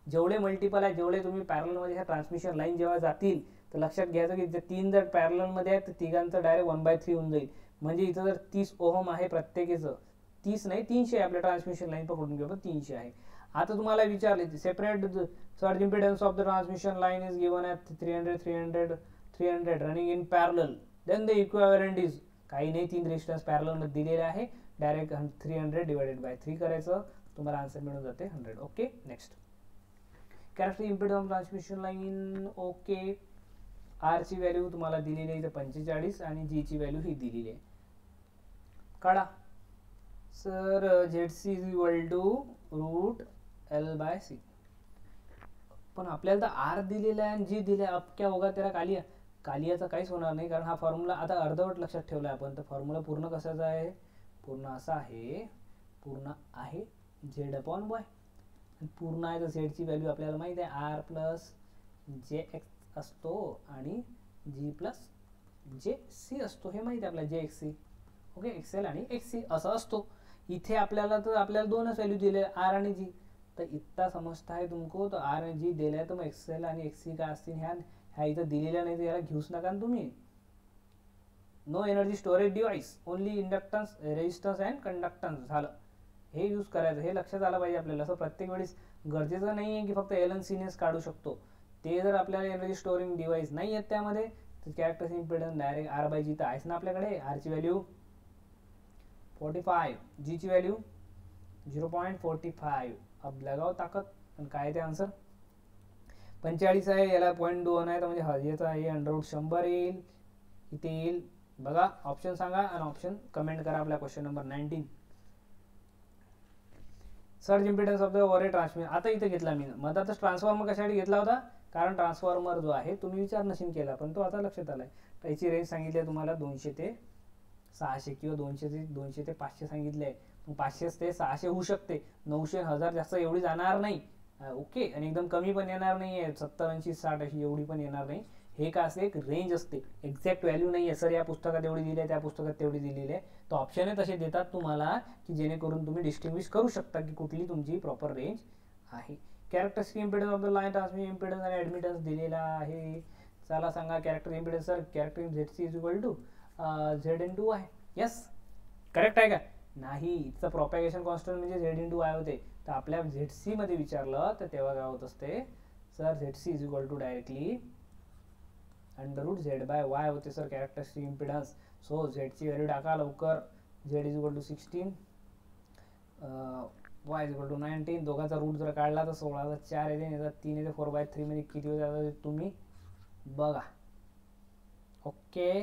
जेवढे मल्टिपल आहे, जेवढे तुम्ही पॅरलमध्ये ह्या ट्रान्समिशन लाईन जेव्हा जातील तर लक्षात घ्यायचं की तीन जर पॅरलमध्ये आहेत तर तिघांचं डायरेक्ट वन बाय थ्री होऊन जाईल. म्हणजे इथं जर तीस ओहम आहे प्रत्येकीचं, तीस नाही तीनशे आपल्या ट्रान्समिशन लाईन पकडून घेऊ, तीनशे आहे. आता तुम्हाला विचारले separate surge impedance of the transmission line is given at three hundred three hundred three hundred running in parallel, then the equivalent is, काही नाही तीन रेजिस्टन्स पॅरलमध्ये दिलेले आहे, direct three hundred divided by three करायचं, तुम्हाला आन्सर मिळून जाते hundred. Okay next character impedance transmission line. Okay R ची व्हॅल्यू तुम्हाला दिलेली आहे पंचेचाळीस आणि जी ची व्हॅल्यू ही दिलेली आहे. काढा sir. Z C is equal to root L by C. पण आपल्याला तर आर दिलेला आहे आणि जी दिले अब क्या होगा तेरा कालिया. कालियाचा काहीच होणार नाही कारण हा फॉर्म्युला आता अर्धवट लक्षात ठेवला आपण. तर फॉर्म्युला पूर्ण कशाचा आहे, पूर्ण असा आहे, पूर्ण आहे झेड अपॉन वाय. पूर्ण आहे तर झेडची व्हॅल्यू आपल्याला माहित आहे आर प्लस जे एक्स असतो आणि जी प्लस जे सी असतो, हे माहिती आहे आपल्याला जे एक्स सी. ओके एक्सेल आणि एक्स सी असं असतो. इथे आपल्याला तर आपल्याला दोनच व्हॅल्यू दिले आर आणि जी. तर इतका समजता आहे तुमको. तर आर आणि जी दिले तर मग एक्सेल आणि एक्स सी काय असतील ह्या ह्या इथं दिलेल्या नाही तर याला घेऊच नका तुम्ही. No energy storage device, only inductance resistance and conductance झालं. हे यूज करायचं, हे लक्षात आलं पाहिजे आपल्याला. असं प्रत्येक वेळेस गरजेचं नाही आहे की फक्त एल एन सीनेच काढू शकतो. ते जर आपल्याला एनर्जी स्टोरिंग डिव्हाइस नाही आहेत त्यामध्ये तर character impedance direct R by G तर आहेच ना आपल्याकडे. आरची व्हॅल्यू फोर्टी फाईव्ह, जी ची value zero point forty five. अब लगाव ताकद. आणि काय ते आन्सर पंचेचाळीस आहे, याला पॉईंट दोन आहे तर म्हणजे हजेचा हे अंडर रूट शंभर येईल. इथे येईल बघा. ऑप्शन सांगा आणि ऑप्शन कमेंट करा आपल्या question number nineteen. Surge impedance of the over transmission. आता इथे घेतला मी मधातच ट्रान्सफॉर्मर कशासाठी घेतला होता, कारण ट्रान्सफॉर्मर जो आहे तुम्ही विचार नशीन केला पण तो आता लक्षात आलाय. त्याची रेंज सांगितली आहे तुम्हाला दोनशे ते सहाशे किंवा दोनशे ते दोनशे ते पाचशे सांगितले आहे. मग पाचशे ते सहाशे होऊ शकते, नऊशे हजार जास्त एवढी जाणार नाही. ओके आणि एकदम कमी पण येणार नाही आहे, सत्तर ऐंशी साठ अशी एवढी पण येणार नाही. हे का असते एक रेंज असते, एक्झॅक्ट व्हॅल्यू नाही आहे. सर या पुस्तकात एवढी दिली आहे, त्या पुस्तकात तेवढी दिलेली आहे. तो ऑप्शन आहे तसे देतात तुम्हाला की जेणेकरून तुम्ही डिस्टिंग्विश करू शकता की कुठली तुमची प्रॉपर रेंज आहे. Characteristic impedance of the line transmission impedance आणि ॲडमिटन्स दिलेला आहे. चला सांगा character impedance. Sir character Z C is equal to Z into Y. Yes correct आहे का नाही. इथचं प्रॉपॅगेशन कॉन्स्टंट म्हणजे झेड इन टू वाय होते. तर आपल्या झेड सी मध्ये विचारलं तर तेव्हा काय होत असते sir Z C is equal to directly under root Z by Y होते सर कॅरेक्टरिस्टिक इम्पिडन्स. सो झेडची व्हॅल्यू टाका लवकर. Z is equal to sixteen, Y is equal to nineteen. दोघांचा रूट जर काढला तर सोळाचा चार येते, येतात तीन येते, फोर बाय थ्री मध्ये किती होते तुम्ही बघा. ओके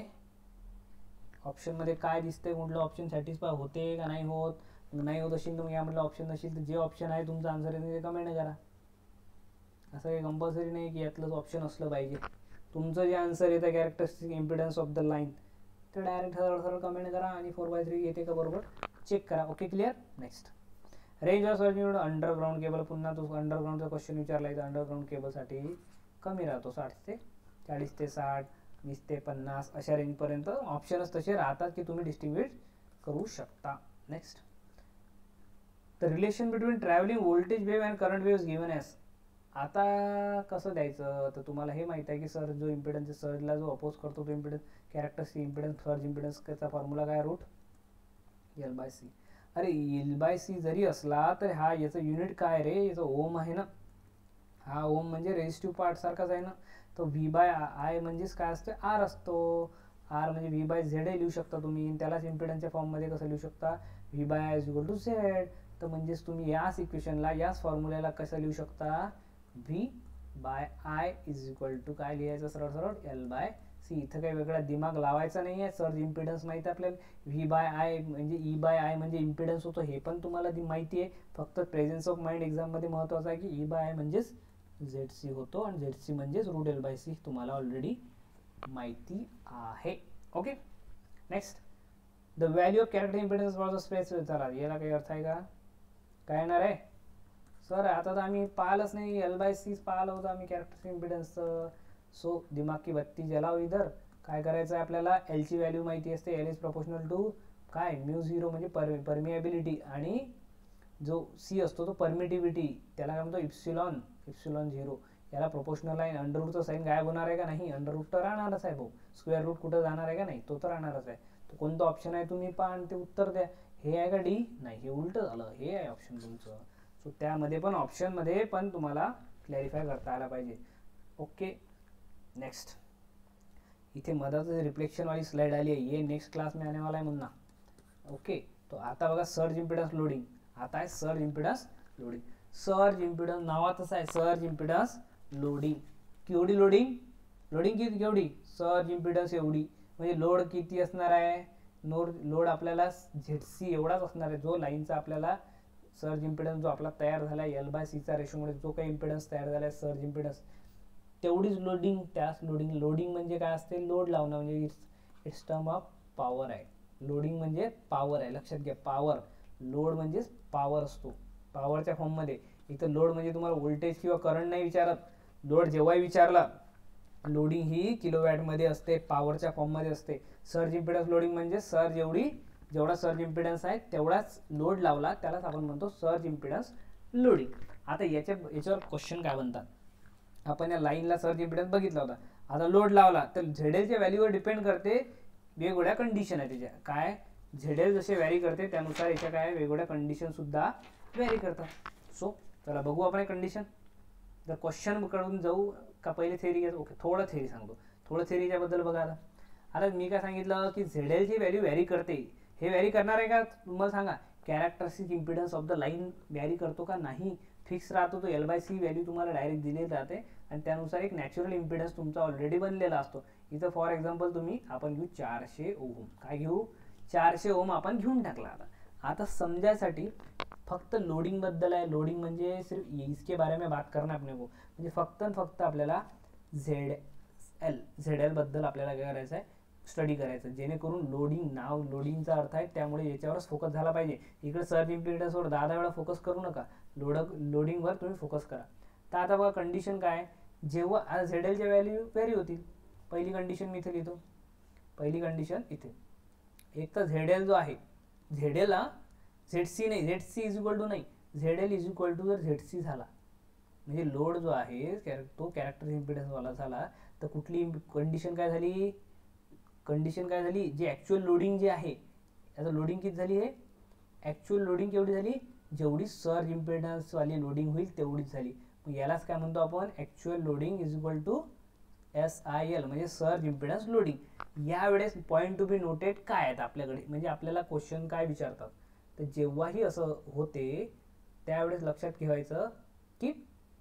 ऑप्शन मध्ये काय दिसते, कुठलं ऑप्शन सॅटिस्फाय होते का नाही होत. नाही होत असेल तर मग यामधलं ऑप्शन नसेल तर जे ऑप्शन आहे तुमचा आन्सर आहे ते कमेंट करा. असं काही कंपल्सरी नाही की यातलंच ऑप्शन असलं पाहिजे. तुमचं जे आन्सर येतं characteristic impedance of the line तर डायरेक्ट सरळ सरळ कमेंट करा आणि फोर बाय थ्री येते का बरोबर चेक करा. Okay clear. Next range of surge underground cable. पुन्हा तो अंडरग्राऊंडचा क्वेश्चन विचारला आहे. अंडरग्राऊंड केबलसाठी कमी राहतो, साठ ते चाळीस ते साठ, वीस ते पन्नास अशा रेंजपर्यंत ऑप्शनच तसे राहतात की तुम्ही डिस्टिंग्विश करू शकता. Next the relation between travelling voltage wave and current wave given as. आता कसं द्यायचं तर तुम्हाला हे माहिती आहे की सर जो इम्पिडन्स सर्जला जो अपोज करतो तो इम्पिडन्स कॅरेक्टरिस्टिक इम्पिडन्स सर्ज इम्पिडन्सचा फॉर्म्युला काय रूट एल बाय सी. अरे एल बाय सी जरी असला तर हा याचं युनिट काय रे, याचं ओम आहे ना. हा ओम म्हणजे रेजिस्टिव्ह पार्ट सारखाच आहे ना. तो व्ही बाय आय म्हणजेच काय असतं आर असतो. आर म्हणजे व्ही बाय झेड लिहू शकता तुम्ही. त्यालाच इम्पिडन्सच्या फॉर्ममध्ये कसं लिहू शकता V by I is equal to Z. तर म्हणजेच तुम्ही याच इक्वेशनला याच फॉर्म्युल्याला कसं लिहू शकता V by I is equal to काय लिहायचं सरळ सरळ एल बाय सी. इथं काही वेगळा दिमाग लावायचा नाही आहे. सर्ज इम्पिडन्स माहिती आहे आपल्याला. व्ही बाय आय म्हणजे ई बाय आय म्हणजे इम्पिडन्स होतो हे पण तुम्हाला माहिती आहे. फक्त प्रेझेन्स ऑफ माइंड एक्झाममध्ये महत्त्वाचं आहे की ई बाय आय म्हणजेच झेड सी होतो आणि झेड सी म्हणजेच रूट एल बाय सी तुम्हाला ऑलरेडी माहिती आहे. Okay next the value of character impedance for the space. चला याला काही अर्थ आहे का, काय येणार आहे सर. आता तर आम्ही पाहिलंच नाही, एल बाय सीच पाहिलं होतं आम्ही कॅरेक्टर इम्पिडन्सचं. सो दिमाग की बत्ती जलाव इधर. काय करायचं आहे आपल्याला, एलची व्हॅल्यू माहिती असते. एल इज प्रपोर्शनल टू काय म्यू झिरो म्हणजे पर परमिएबिलिटी आणि जो सी असतो तो परमिटिव्हिटी, त्याला काय म्हणतो इप्सिलॉन, इप्सिलॉन झिरो, याला प्रोपोर्शनल आहे. अंडर रूटचं साईन गायब होणार आहे का नाही, अंडर रूट तर राहणारच आहे भाऊ. स्क्वेअर रूट कुठं जाणार आहे का नाही, तो तर राहणारच आहे. तो कोणतं ऑप्शन आहे तुम्ही पहा आणि ते उत्तर द्या. हे आहे का डी, नाही हे उलट झालं, हे आहे ऑप्शन तुमचं. सो त्यामध्ये पण ऑप्शनमध्ये पण तुम्हाला क्लॅरिफाय करता आला पाहिजे. ओके नेक्स्ट, इथे मधात रिफ्लेक्शन वाली स्लाइड आली आहे, ये नेक्स्ट क्लास में आने वाला है मुन्ना. ओके, तो आता बघा सर्ज इम्पिडन्स लोडिंग, आता आहे surge impedance loading. Surge impedance नावातच आहे, सर्ज इम्पिडन्स लोडिंग. केवढी लोडिंग, लोडिंग किती केवढी, सर्ज इम्पिडन्स एवढी, म्हणजे लोड किती असणार आहे, लोड लोड आपल्याला झेड सी एवढाच असणार आहे, जो लाईनचा आपल्याला सर्ज इम्पिडन्स जो आपला तयार झाला आहे एल बाय सीचा रेशोमुळे जो काही इम्पिडन्स तयार झाला आहे सर्ज इम्पिडन्स, तेवढीच लोडिंग. त्याच लोडिंग, लोडिंग म्हणजे काय असते, लोड लावणं, म्हणजे it's it's term of power आहे. लोडिंग म्हणजे पॉवर आहे, लक्षात घ्या. पॉवर, लोड म्हणजे पॉवर असतो पॉवरच्या फॉर्ममध्ये. इथं लोड म्हणजे तुम्हाला व्होल्टेज किंवा करंट नाही विचारत, लोड जेव्हाही विचारला लोडिंग ही किलोवॅटमध्ये असते, पॉवरच्या फॉर्ममध्ये असते. सर्ज इम्पिडन्स लोडिंग म्हणजे सर्ज एवढी, जेवढा सर्ज इम्पिडन्स आहे तेवढाच लोड लावला, त्यालाच आपण म्हणतो सर्ज इम्पिडन्स लोडिंग. आता याच्या याच्यावर क्वेश्चन काय बनतात, आपण या लाईनला सर्ज इम्पिडन्स बघितला होता, आता लोड लावला तर झेडेलच्या व्हॅल्यूवर डिपेंड करते, वेगवेगळ्या कंडिशन आहे त्याच्या. काय, झेडेल जसे व्हॅरी करते त्यानुसार याच्या काय वेगवेगळ्या कंडिशन सुद्धा व्हॅरी करतात. सो चला बघू आपण कंडिशन. जर क्वेश्चन कडून जाऊ का पहिले थेरी घ्यायचं, ओके थोडं थेरी सांगतो, थोडं थेरीच्या बद्दल बघा. आता आता मी काय सांगितलं की झेडेलची व्हॅल्यू व्हॅरी करते, हे व्हॅरी करणार आहे का तुम्हाला सांगा. Characteristic impedance of the line vary करतो का नाही, फिक्स राहतो. तो एल बाय सी व्हॅल्यू तुम्हाला डायरेक्ट दिली जाते आणि त्यानुसार एक नॅचरल इम्पिडन्स तुमचा ऑलरेडी बनलेला असतो. इथं फॉर एक्झाम्पल तुम्ही आपण घेऊ चारशे ओम, काय घेऊ, चारशे ओम आपण घेऊन टाकला. आता आता समजायसाठी फक्त लोडिंग बद्दल आहे, लोडिंग म्हणजे सिर्फ इसके बारे में बात करना अपने को, म्हणजे फक्त फक्त आपल्याला झेड एल झेड एल बद्दल आपल्याला काय करायचं आहे, स्टडी करायचं, जेणेकरून लोडिंग, नाव लोडिंगचा अर्थ आहे त्यामुळे याच्यावरच फोकस झाला पाहिजे. इकडे सर्ज इम्पिडन्सवर दहा दहा वेळा फोकस करू नका, लोड लोडिंगवर तुम्ही फोकस करा. तर आता बघा कंडिशन काय, जेव्हा झेड एलच्या व्हॅल्यू व्हॅरी होतील, पहिली कंडिशन मी इथे लिहितो, पहिली कंडिशन इथे, एक तर झेड एल जो आहे, झेड एल हा झेड सी नाही, Z C is equal to नाही, Z L is equal to जर झेड सी झाला म्हणजे लोड जो आहे तो कॅरेक्टर इम्पिडन्स वाला झाला, तर कुठली कंडिशन काय झाली, कंडिशन काय झाली, जी ॲक्च्युअल लोडिंग जी आहे, आता लोडिंग किती झाली आहे, ॲक्च्युअल लोडिंग केवढी झाली, जेवढी सर्ज इम्पिडन्स वाली लोडिंग होईल तेवढीच झाली. मग यालाच काय म्हणतो आपण, actual loading is equal to S I L म्हणजे सर्ज इम्पिडन्स लोडिंग. यावेळेस पॉईंट टू बी नोटेड काय आहेत आपल्याकडे, म्हणजे आपल्याला क्वेश्चन काय विचारतात, तर जेव्हाही असं होते त्यावेळेस लक्षात ठेवायचं की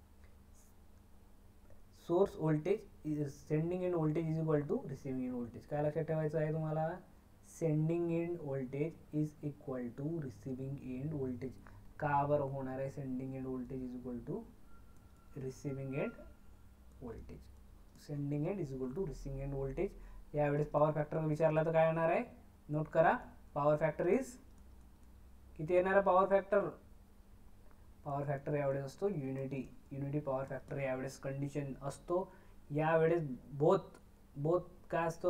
source voltage sending end voltage is equal to receiving end voltage. काय लक्षात ठेवायचं आहे तुम्हाला, sending end voltage is equal to receiving end voltage. का बरं होणार आहे sending end voltage is equal to receiving end voltage, sending end is equal to receiving end voltage. यावेळेस पॉवर फॅक्टर विचारला तर काय येणार आहे, नोट करा, पॉवर फॅक्टर इज किती येणार आहे, पॉवर फॅक्टर पॉवर फॅक्टर यावेळेस असतो युनिटी, युनिटी पॉवर फॅक्टर यावेळेस कंडिशन असतो. यावेळेस बोथ बोथ काय असतो,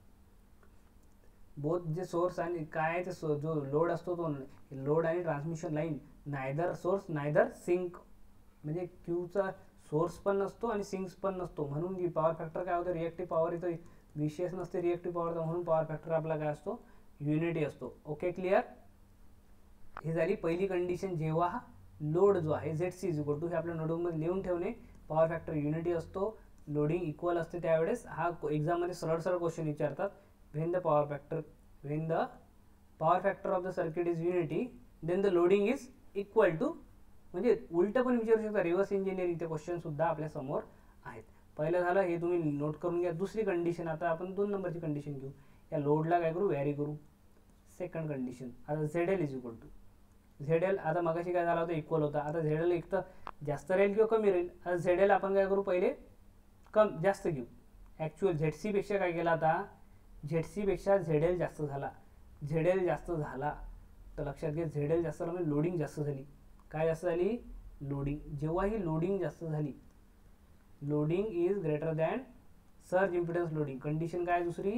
बोथ जे सोर्स आणि काय ते जो लोड असतो तो लोड आणि transmission line neither source neither sink, म्हणजे क्यूचा सोर्स पण नसतो आणि सिंक्स पण नसतो, म्हणून की पॉवर फॅक्टर काय होतं, रिएक्टिव्ह पॉवर इथं विशेष नसते रिएक्टिव्ह पॉवरचा, म्हणून पॉवर फॅक्टर आपला काय असतो, युनिटी असतो. ओके क्लिअर, ही झाली पहिली कंडिशन. जेव्हा लोड जो आहे Z C is equal to, हे आपल्या नोटबुकमध्ये लिहून ठेवणे, पॉवर फॅक्टर युनिटी असतो, लोडिंग इक्वल असते, त्यावेळेस हा एक्झाममध्ये सरळ सरळ क्वेश्चन विचारतात, when the power factor when the power factor of the circuit is unity then the loading is equal to, म्हणजे उलट पण विचारू शकता, रिव्हर्स इंजिनिअरिंग ते क्वेश्चन सुद्धा आपल्या समोर आहेत. पहिलं झालं हे तुम्ही नोट करून घ्या. दुसरी कंडिशन, आता आपण दोन नंबरची कंडिशन घेऊ, या लोडला काय करू, व्हॅरी करू. सेकंड कंडिशन, आता Z L is equal to Z L, आता मगाशी काय झाला होता, इक्वल होता, आता झेड एल एक तर जास्त राहील किंवा कमी राहील. आता झेड एल आपण काय करू, पहिले कम जास्त घेऊ, ॲक्च्युअल झेड सी पेक्षा काय केला, आता झेड सी पेक्षा झेड एल जास्त झाला, झेड एल जास्त झाला तर लक्षात घ्या झेड एल जास्त झाला म्हणजे लोडिंग जास्त झाली. काय जास्त झाली, लोडिंग. जेव्हा ही लोडिंग जास्त झाली, loading is greater than surge impedance loading, condition काय दुसरी,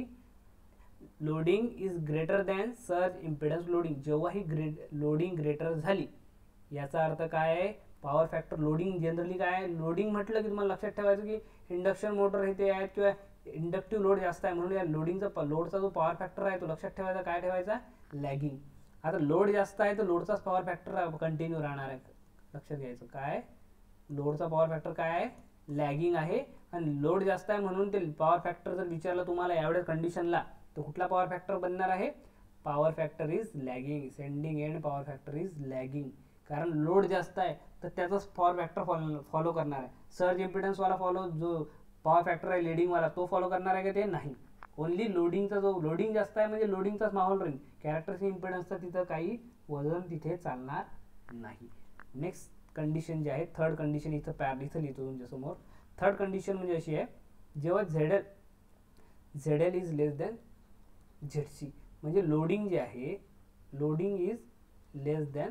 loading is greater than surge impedance loading. जेव्हा ही ग्रे लोडिंग ग्रेटर झाली याचा अर्थ काय आहे, पॉवर फॅक्टर लोडिंग जनरली काय आहे, लोडिंग म्हटलं की तुम्हाला लक्षात ठेवायचं की इंडक्शन मोटर हे ते आहेत किंवा इंडक्टिव्ह लोड जास्त आहे म्हणून या लोडिंगचा लोडचा जो पॉवर फॅक्टर आहे तो लक्षात ठेवायचा, काय ठेवायचा, लॅगिंग. आता लोड जास्त आहे तर लोडचाच पॉवर फॅक्टर कंटिन्यू राहणार आहे, लक्षात घ्यायचं. काय लोडचा पॉवर फॅक्टर काय आहे, लॅगिंग आहे. आणि लोड जास्त आहे म्हणून ते पॉवर फॅक्टर जर विचारलं तुम्हाला एवढ्या कंडिशनला तर कुठला पॉवर फॅक्टर बनणार आहे, power factor is lagging. Sending end power factor is lagging, कारण लोड जास्त आहे तर त्याचाच पॉवर फॅक्टर फॉलो फॉलो करणार आहे. सर्ज इम्पिडन्सवाला फॉलो जो पॉवर फॅक्टर आहे लिडिंगवाला तो फॉलो करणार आहे का, ते नाही. ओनली लोडिंगचा जो लोडिंग जास्त आहे म्हणजे लोडिंगचाच माहोल राहील, कॅरेक्टरिस्टिक इम्पिडन्सचा तिथं काही वजन तिथे चालणार नाही. नेक्स्ट कंडिशन जी आहे, थर्ड कंडिशन इथं पॅर इथं लिहितो तुमच्यासमोर. थर्ड कंडिशन म्हणजे अशी आहे, जेव्हा Z L Z L is less than Z C, म्हणजे लोडिंग जे आहे, loading is less than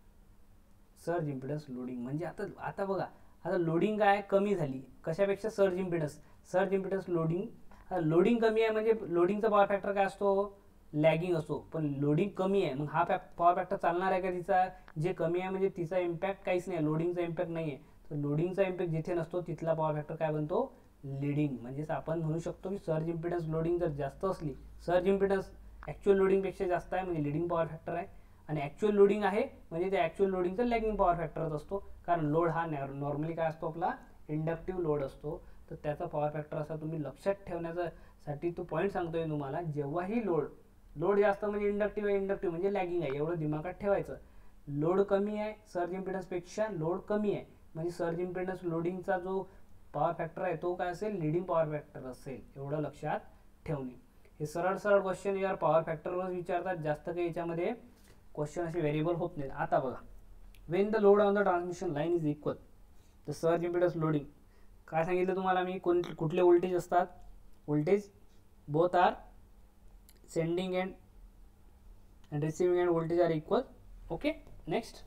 surge impedance loading. म्हणजे आता आता बघा, आता लोडिंग काय कमी झाली कशापेक्षा, surge impedance. Surge impedance loading, loading कमी आहे म्हणजे लोडिंगचा पॉवर फॅक्टर काय असतो, लॅगिंग असतो. पण लोडिंग कमी आहे मग हा पॉवर फॅक्टर चालणार आहे का तिचा, जे कमी आहे म्हणजे तिचा इम्पॅक्ट काहीच नाही, लोडिंगचा इम्पॅक्ट नाही आहे. तर लोडिंगचा इम्पॅक्ट जिथे नसतो तिथला पॉवर फॅक्टर काय बनतो, लिडिंग. म्हणजेच आपण म्हणू शकतो की सर्ज इम्पिडन्स लोडिंग जर जास्त असली, सर्ज इम्पिडन्स ॲक्च्युअल लोडिंगपेक्षा जास्त आहे म्हणजे लिडिंग पॉवर फॅक्टर आहे, आणि ॲक्च्युअल लोडिंग आहे म्हणजे ते ॲक्च्युअल लोडिंगचा लॅगिंग पॉवर फॅक्टरच असतो. कारण लोड हा नॉर्मली काय असतो आपला, इंडक्टिव्ह लोड असतो. तर त्याचा पॉवर फॅक्टर असा तुम्ही लक्षात ठेवण्यासाठी तो पॉईंट सांगतोय तुम्हाला. जेव्हाही लोड लोड जास्त म्हणजे इंडक्टिव्ह आहे, इंडक्टिव्ह म्हणजे लॅगिंग आहे, एवढं दिमागात ठेवायचं. लोड कमी आहे सर्ज इम्पिडन्सपेक्षा, लोड कमी आहे म्हणजे सर्ज इम्पिडन्स लोडिंगचा जो पॉवर फॅक्टर आहे तो काय असेल, लिडिंग पॉवर फॅक्टर असेल, एवढं लक्षात ठेवणे. हे सरळ सरळ क्वेश्चन यार पॉवर फॅक्टरवर विचारतात, जास्त काही याच्यामध्ये क्वेश्चन असे व्हेरिएबल होत नाहीत. आता बघा, when the load on the transmission line is equal the surge impedance loading, काय सांगितलं तुम्हाला मी, कोण कुठले व्होल्टेज असतात, voltage both are sending end and receiving end voltage are equal. Okay, next,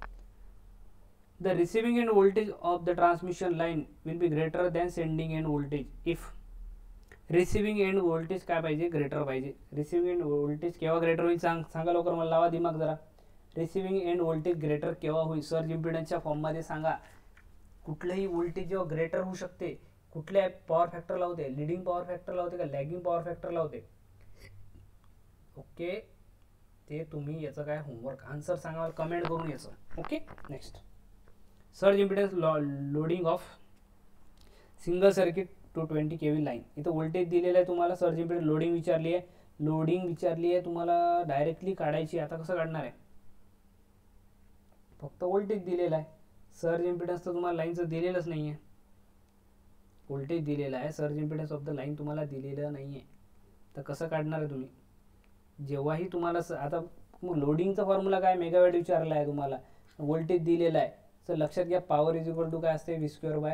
the receiving end voltage of the transmission line will be greater than sending end voltage if receiving end voltage काय पाहिजे, greater पाहिजे. receiving end voltage केव्हा greater होईल, सांग सांगा लवकर, मला लावा दिमाग जरा. receiving end voltage greater केव्हा होईल, सर्ज इम्पिडन्सच्या फॉर्म मध्ये सांगा. कुठलंही व्होल्टेज जेव्हा ग्रेटर होऊ शकते, कुठल्या पॉवर फॅक्टरला होते, लिडिंग पॉवर फॅक्टरला होते का लॅगिंग पॉवर फॅक्टरला होते. ओके, ते तुम्ही याचं काय होमवर्क आन्सर सांगा, कमेंट करून याचं. Okay, next, surge impedance loading of single circuit two twenty K V line. इथं व्होल्टेज दिलेलं आहे तुम्हाला, सर्ज इम्पिडन्स लोडिंग विचारली आहे, लोडिंग विचारली आहे तुम्हाला डायरेक्टली काढायची. आता कसं काढणार आहे, फक्त व्होल्टेज दिलेला आहे, सर्ज इम्पिडन्स तर तुम्हाला लाईनचं दिलेलंच नाही आहे. व्होल्टेज दिलेला आहे, surge impedance of the line तुम्हाला दिलेलं नाही आहे. तर कसं काढणार आहे तुम्ही, जेव्हाही तुम्हाला आता लोडिंगचा फॉर्म्युला काय, मेगावॅट विचारला आहे तुम्हाला, व्होल्टेज दिलेला आहे, तर लक्षात घ्या पॉवर इज इक्वल टू काय असते, V square by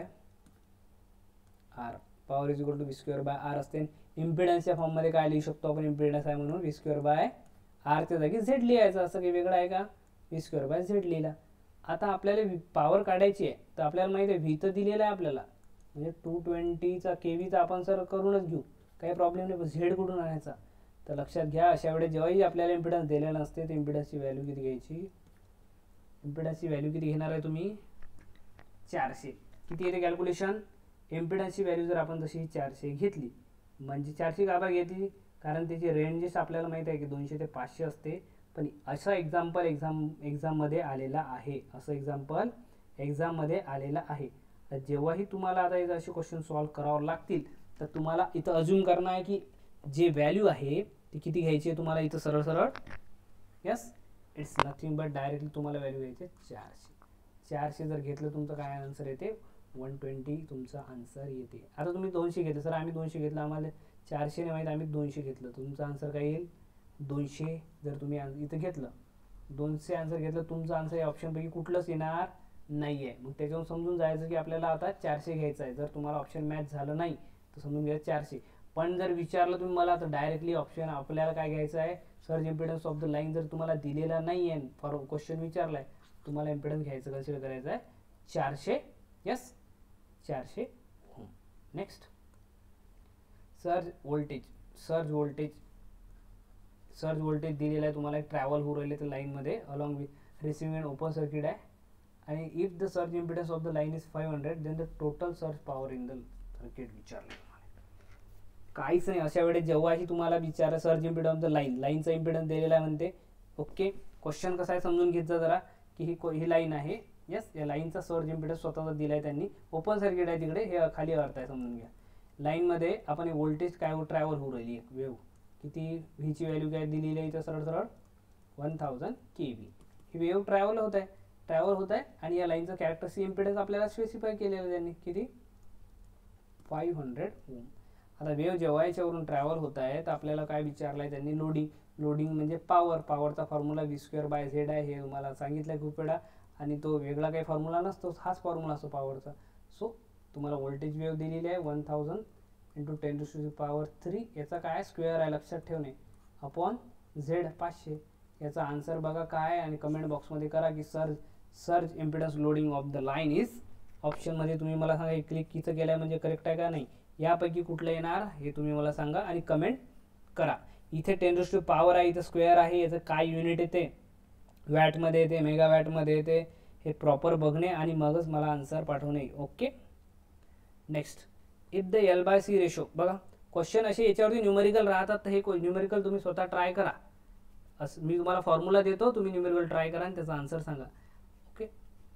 R. Power is equal to V square by R असते. इम्पिडन्सच्या फॉर्ममध्ये काय लिहू शकतो आपण, इम्पिडन्स आहे म्हणून व्ही स्क्वेअर बाय आरच्या जागी झेड लिहायचं, असं काही वेगळं आहे का, व्ही स्क्वेअर बाय झेड लिहिला. आता आपल्याला पॉवर काढायची आहे तर आपल्याला माहिती आहे व्ही तर दिलेला आहे आपल्याला, म्हणजे टू ट्वेंटीचा के व्हीचा आपण सर करूनच घेऊ, काही प्रॉब्लेम नाही. पण झेड कुठून आणायचा, तर लक्षात घ्या अशा वेळेस जेव्हाही आपल्याला इम्पिडन्स दिलेला नसते तर इम्पिडन्सची व्हॅल्यू किती घ्यायची, इम्पिडन्सची व्हॅल्यू किती घेणार आहे तुम्ही, चारशे. किती येते कॅल्क्युलेशन, इम्पिडन्सची व्हॅल्यू जर आपण तशी चारशे घेतली, म्हणजे चारशे का घेतली, कारण त्याची रेंजेस आपल्याला माहिती आहे की दोनशे ते पाचशे असते. पण असं एक्झाम्पल एक्झाम एक्झाममध्ये आलेला आहे, असं एक्झाम्पल एक्झाममध्ये आलेला आहे. तर जेव्हाही तुम्हाला आता इथं असे क्वेश्चन सॉल्व्ह करावं लागतील तर तुम्हाला इथं अज्युम करणं आहे की जे व्हॅल्यू आहे ती किती घ्यायची आहे तुम्हाला, इथं सरळ सरळ yes it's nothing but directly तुम्हाला व्हॅल्यू घ्यायची चारशे. चारशे जर घेतलं तुमचं काय आन्सर येते, वन ट्वेंटी तुमचा आन्सर येते. आता तुम्ही दोनशे घेतलं, सर आम्ही दोनशे घेतलं, आम्हाला चारशे नाही माहीत, आम्ही दोनशे घेतलं, तुमचं आन्सर काय येईल, दोनशे. जर तुम्ही इथं घेतलं दोनशे आन्सर घेतलं, तुमचं आन्सर या ऑप्शनपैकी कुठलंच येणार नाही आहे. मग त्याच्यावरून समजून जायचं की आपल्याला आता चारशे घ्यायचं आहे. जर तुम्हाला ऑप्शन मॅच झालं नाही तर समजून घ्यायचं चारशे. पण जर विचारलं तुम्ही मला तर डायरेक्टली ऑप्शन आपल्याला काय घ्यायचं आहे, surge impedance of the line जर तुम्हाला दिलेला नाही आहे, फॉर क्वेश्चन विचारलाय, तुम्हाला इम्पिडन्स घ्यायचं कन्सिडर करायचं आहे चारशे. यस, चारशे. Next, surge voltage. Surge voltage surge voltage दिलेला आहे तुम्हाला, ट्रॅव्हल होऊ राहिले तर लाईनमध्ये along with receiving end open circuit आहे. आणि if the surge impedance of the line is five hundred then the total surge power in the circuit विचारलं. काहीच नाही अशा वेळेस जेव्हाही तुम्हाला विचार surge impedance of the line, लाईनचा इम्पिडन्स दिलेला आहे म्हणते. ओके, क्वेश्चन कसा आहे समजून घेतलं जरा, की ही ही लाईन आहे. यस, या लाईनचा सर्ज इम्पिडन्स स्वतःचा दिलाय त्यांनी, ओपन सर्किट आहे तिकडे, हे खाली अर्थ आहे समजून घ्या. लाईनमध्ये आपण व्होल्टेज काय ट्रॅव्हल होऊ राहिली एक वेव्ह, किती व्हीची व्हॅल्यू काय दिलेली आहे इथं सरळ सरळ वन थाउजंड के व्ही. ही वेव्ह ट्रॅव्हल होत आहे ट्रॅव्हल होत आहे आणि या लाईनचा कॅरेक्टरिस्टिक इम्पिडन्स आपल्याला स्पेसिफाय केलेलं त्यांनी, किती फाईव्ह हंड्रेड ओम. आता वेव्ह जेव्हा याच्यावरून ट्रॅव्हल होत आहे तर आपल्याला काय विचारलं आहे त्यांनी, लोडिंग. लोडिंग म्हणजे पॉवर. पॉवरचा formula V square by Z आहे, हे तुम्हाला सांगितलं खूप वेळा, आणि तो वेगळा काही फॉर्म्युला नसतो, हाच फॉर्म्युला असतो पॉवरचा. सो तुम्हाला व्होल्टेज वेव्ह दिलेली आहे one thousand into ten to power three, याचा काय स्क्वेअर आहे लक्षात ठेवणे, अपॉन झेड पाचशे. याचा आन्सर बघा काय, आणि कमेंट बॉक्समध्ये करा की surge surge impedance loading of the line is, ऑप्शनमध्ये तुम्ही मला सांगा क्लिक किती केलं आहे म्हणजे करेक्ट आहे का नाही, यापैकी कुठलं येणार हे तुम्ही मला सांगा आणि कमेंट करा. इथे टेन टू पॉवर आहे, इथं स्क्वेअर आहे, याचं काय युनिट येते, वॅटमध्ये येते, मेगा वॅटमध्ये येते, हे प्रॉपर बघणे आणि मगच मला आन्सर पाठवणे. Okay, next, if the L by C ratio. बघा क्वेश्चन असे याच्यावरती न्यूमेरिकल राहतात, तर हे न्यूमेरिकल तुम्ही स्वतः ट्राय करा. असं मी तुम्हाला फॉर्म्युला देतो, तुम्ही न्यूमेरिकल ट्राय करा आणि त्याचा आन्सर सांगा. ओके,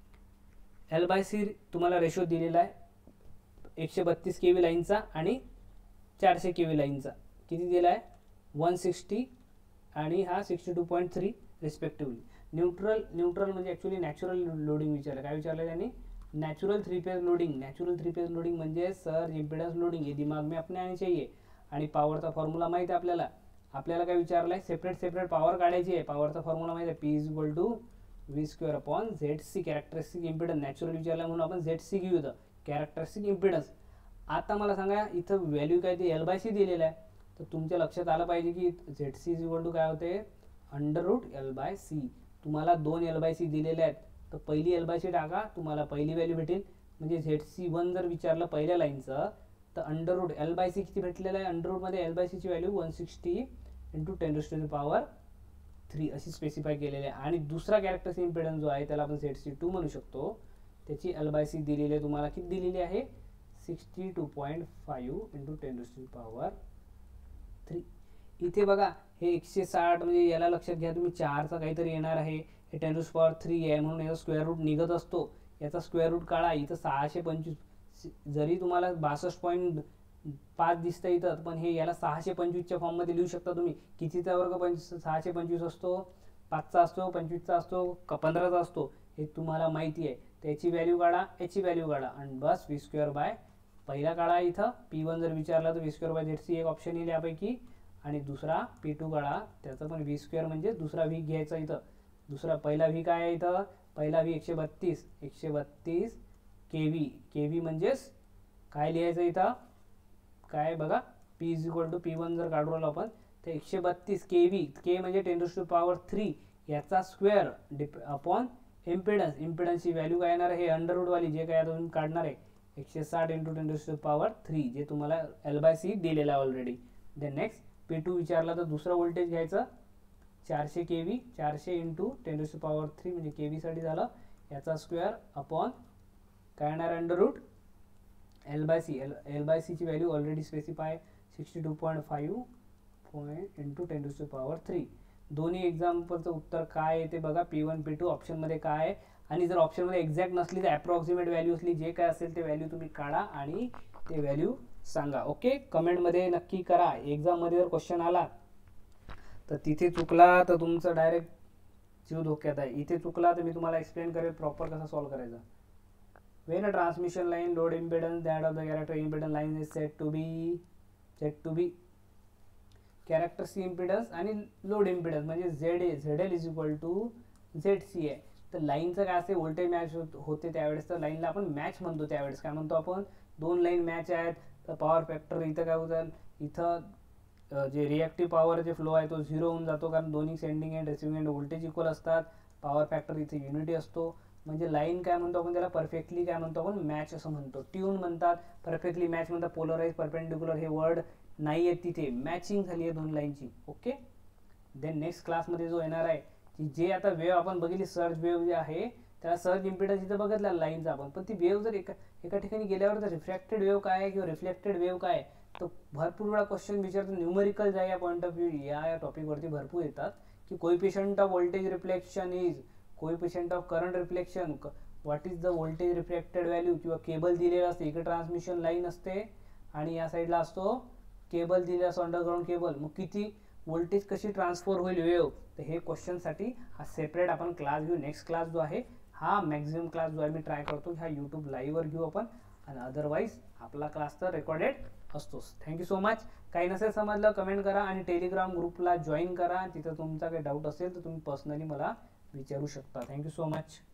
एल बाय सी तुम्हाला रेशो दिलेला आहे एकशे बत्तीस के व्ही लाईनचा आणि चारशे के व्ही लाईनचा, किती दिला आहे वन सिक्स्टी आणि हा sixty two point three respectively. Neutral neutral म्हणजे ॲक्च्युली नॅचरल लोडिंग विचारलं. काय विचारलं त्यांनी, natural three phase loading. Natural three phase loading म्हणजे सर्ज इम्पिडन्स लोडिंग, ये दिमाग में अपने आने चाहिए. आणि पॉवरचा फॉर्म्युला माहिती आहे आपल्याला. आपल्याला काय विचारलं आहे, सेपरेट सेपरेट पॉवर काढायची आहे. पॉवरचा फॉर्म्युला माहिती आहे, P is equal to V square upon Z C. Characteristic impedance natural विचारला म्हणून आपण झेड सी घेऊ होतं, कॅरेक्टरिस्टिक इम्पिडन्स. आता मला सांगा इथं व्हॅल्यू काय ती एल बाय सी दिलेलं आहे, तर तुमच्या लक्षात आलं पाहिजे की Z C is equal to काय होते, under root L by C. तुम्हाला दोन एल बाय सी दिलेले आहेत, तर पहिली एल बाय सी टाका, तुम्हाला पहिली व्हॅल्यू भेटेल. म्हणजे झेड सी वन जर विचारलं पहिल्या लाईनचं, तर under root L by C किती भेटलेलं आहे, अंडर रूटमध्ये एल बाय सीची value one sixty into ten to the power three अशी स्पेसिफाय केलेली आहे. आणि दुसरा कॅरेक्टरिस्टिक इम्पिडन्स जो आहे त्याला आपण झेड सी टू म्हणू शकतो, त्याची एल बाय सी दिलेली आहे तुम्हाला, किती दिलेली आहे sixty two point five into ten to the power three. इथे बघा हे एकशे साठ म्हणजे याला लक्षात घ्या तुम्ही, चारचा काहीतरी येणार आहे, हे टेन टू पॉवर थ्री आहे म्हणून याचा स्क्वेअर रूट निघत असतो, याचा स्क्वेअर रूट काढा. इथं सहाशे पंचवीस जरी तुम्हाला बासष्ट पॉईंट पाच दिसतं इथं, पण हे याला सहाशे पंचवीसच्या फॉर्ममध्ये लिहू शकता तुम्ही. कितीचा वर्ग पंचवीस सहाशे पंचवीस असतो, पाचचा असतो, पंचवीसचा असतो, का पंधराचा असतो, हे तुम्हाला माहिती आहे. त्याची व्हॅल्यू काढा, याची व्हॅल्यू काढा आणि बस व्ही स्क्वेअर बाय पहिला काढा. इथं पी वन जर विचारला तर V square by Z C एक ऑप्शन येईल यापैकी, आणि दुसरा पी टू काढा, त्याचा पण व्ही स्क्वेअर म्हणजे दुसरा व्ही घ्यायचा. इथं दुसरा पहिला व्ही काय आहे, इथं पहिला व्ही एकशे बत्तीस एकशे बत्तीस के व्ही. के व्ही म्हणजेच काय लिहायचं इथं काय बघा, P is equal to P one जर काढू राहिलो आपण तर एकशे बत्तीस के व्ही, के म्हणजे टेन टू पॉवर थ्री याचा स्क्वेअर डिप अपॉन इम्पिडन्स. इम्पिडन्सची व्हॅल्यू काय येणार आहे, अंडर रूटवाली जे काय आता तुम्ही काढणार आहे एकशे साठ into ten to power three, जे तुम्हाला एल बाय सी दिलेला आहे already. Then next P two विचारला तर दुसरा व्होल्टेज घ्यायचं चारशे के व्ही, चारशे into ten to power three म्हणजे के व्हीसाठी झालं, याचा स्क्वेअर अपॉन काय येणार under root L by C. L L by सीची value already specify sixty two point five point into ten to power three. दोन्ही एक्झाम्पलचं उत्तर काय येते बघा, पी वन पी टू ऑप्शनमध्ये काय आहे. आणि जर ऑप्शनमध्ये एक्झॅक्ट नसली तर अप्रॉक्सिमेट व्हॅल्यू असली, जे काय असेल ते व्हॅल्यू तुम्ही काढा आणि ते व्हॅल्यू सांगा. ओके, कमेंटमध्ये नक्की करा. एक्झाममध्ये जर क्वेश्चन आला तर तिथे चुकला तर तुमचं डायरेक्ट जीव धोक्यात आहे. इथे चुकला तर मी तुम्हाला एक्सप्लेन करेल प्रॉपर कसा सॉल्व्ह करायचा. When a transmission line load impedance that of the character impedance line is said to be said to be characteristic impedance आणि load impedance म्हणजे Z A Z L is equal to Z C आहे. तर लाईनचं काय असते, voltage match होते त्यावेळेस, तर लाईनला आपण मॅच म्हणतो. त्यावेळेस काय म्हणतो आपण, दोन लाईन मॅच आहेत तर पॉवर फॅक्टर इथं काय होतं, इथं जे रिॲक्टिव्ह पॉवर जे फ्लो आहे तो झिरो होऊन जातो, कारण दोन्ही sending end receiving end voltage equal असतात. पॉवर फॅक्टर इथे युनिटी असतो. म्हणजे लाईन काय म्हणतो आपण त्याला, परफेक्टली काय म्हणतो आपण मॅच असं म्हणतो. ट्यून म्हणतात, परफेक्टली मॅच म्हणतात. पोलराइज परपेंडिक्युलर हे वर्ड नाही आहेत तिथे, मॅचिंग झाली आहे दोन लाईनची. ओके, देन नेक्स्ट क्लासमध्ये जो येणार आहे की जे आता वेव आपण बघितली सर्ज वेव जे आहे त्याला सर्ज इम्पिडन्स इथं बघितला लाईनचा आपण, पण ती वेव जर एका एका ठिकाणी गेल्यावर तर रिफ्रॅक्टेड वेव काय आहे किंवा रिफ्लेक्टेड वेव काय आहे, तर भरपूर वेळा क्वेश्चन विचारतो न्यूमरिकल या पॉईंट ऑफ व्ह्यू या टॉपिकवरती भरपूर येतात की coefficient of voltage reflection is coefficient of current reflection, what is the voltage reflected value, किंवा केबल दिलेला असते, इकडे ट्रान्समिशन लाईन असते आणि या साईडला असतो केबल दिलेला असतो अंडरग्राउंड केबल, मग किती व्होल्टेज कशी ट्रान्सफर होईल वेव, तर हे क्वेश्चनसाठी हा सेपरेट आपण क्लास घेऊ. नेक्स्ट क्लास जो आहे हा मॅक्झिमम क्लास जो आहे मी ट्राय करतो हा यूट्यूब लाईव्हवर घेऊ आपण, आणि अदरवाईज आपला क्लास तर रेकॉर्डेड असतोच. Thank you so much. काही नसेल समजलं कमेंट करा आणि टेलिग्राम ग्रुपला जॉईन करा, तिथं तुमचा काही डाऊट असेल तर तुम्ही पर्सनली मला विचारू शकता. Thank you so much.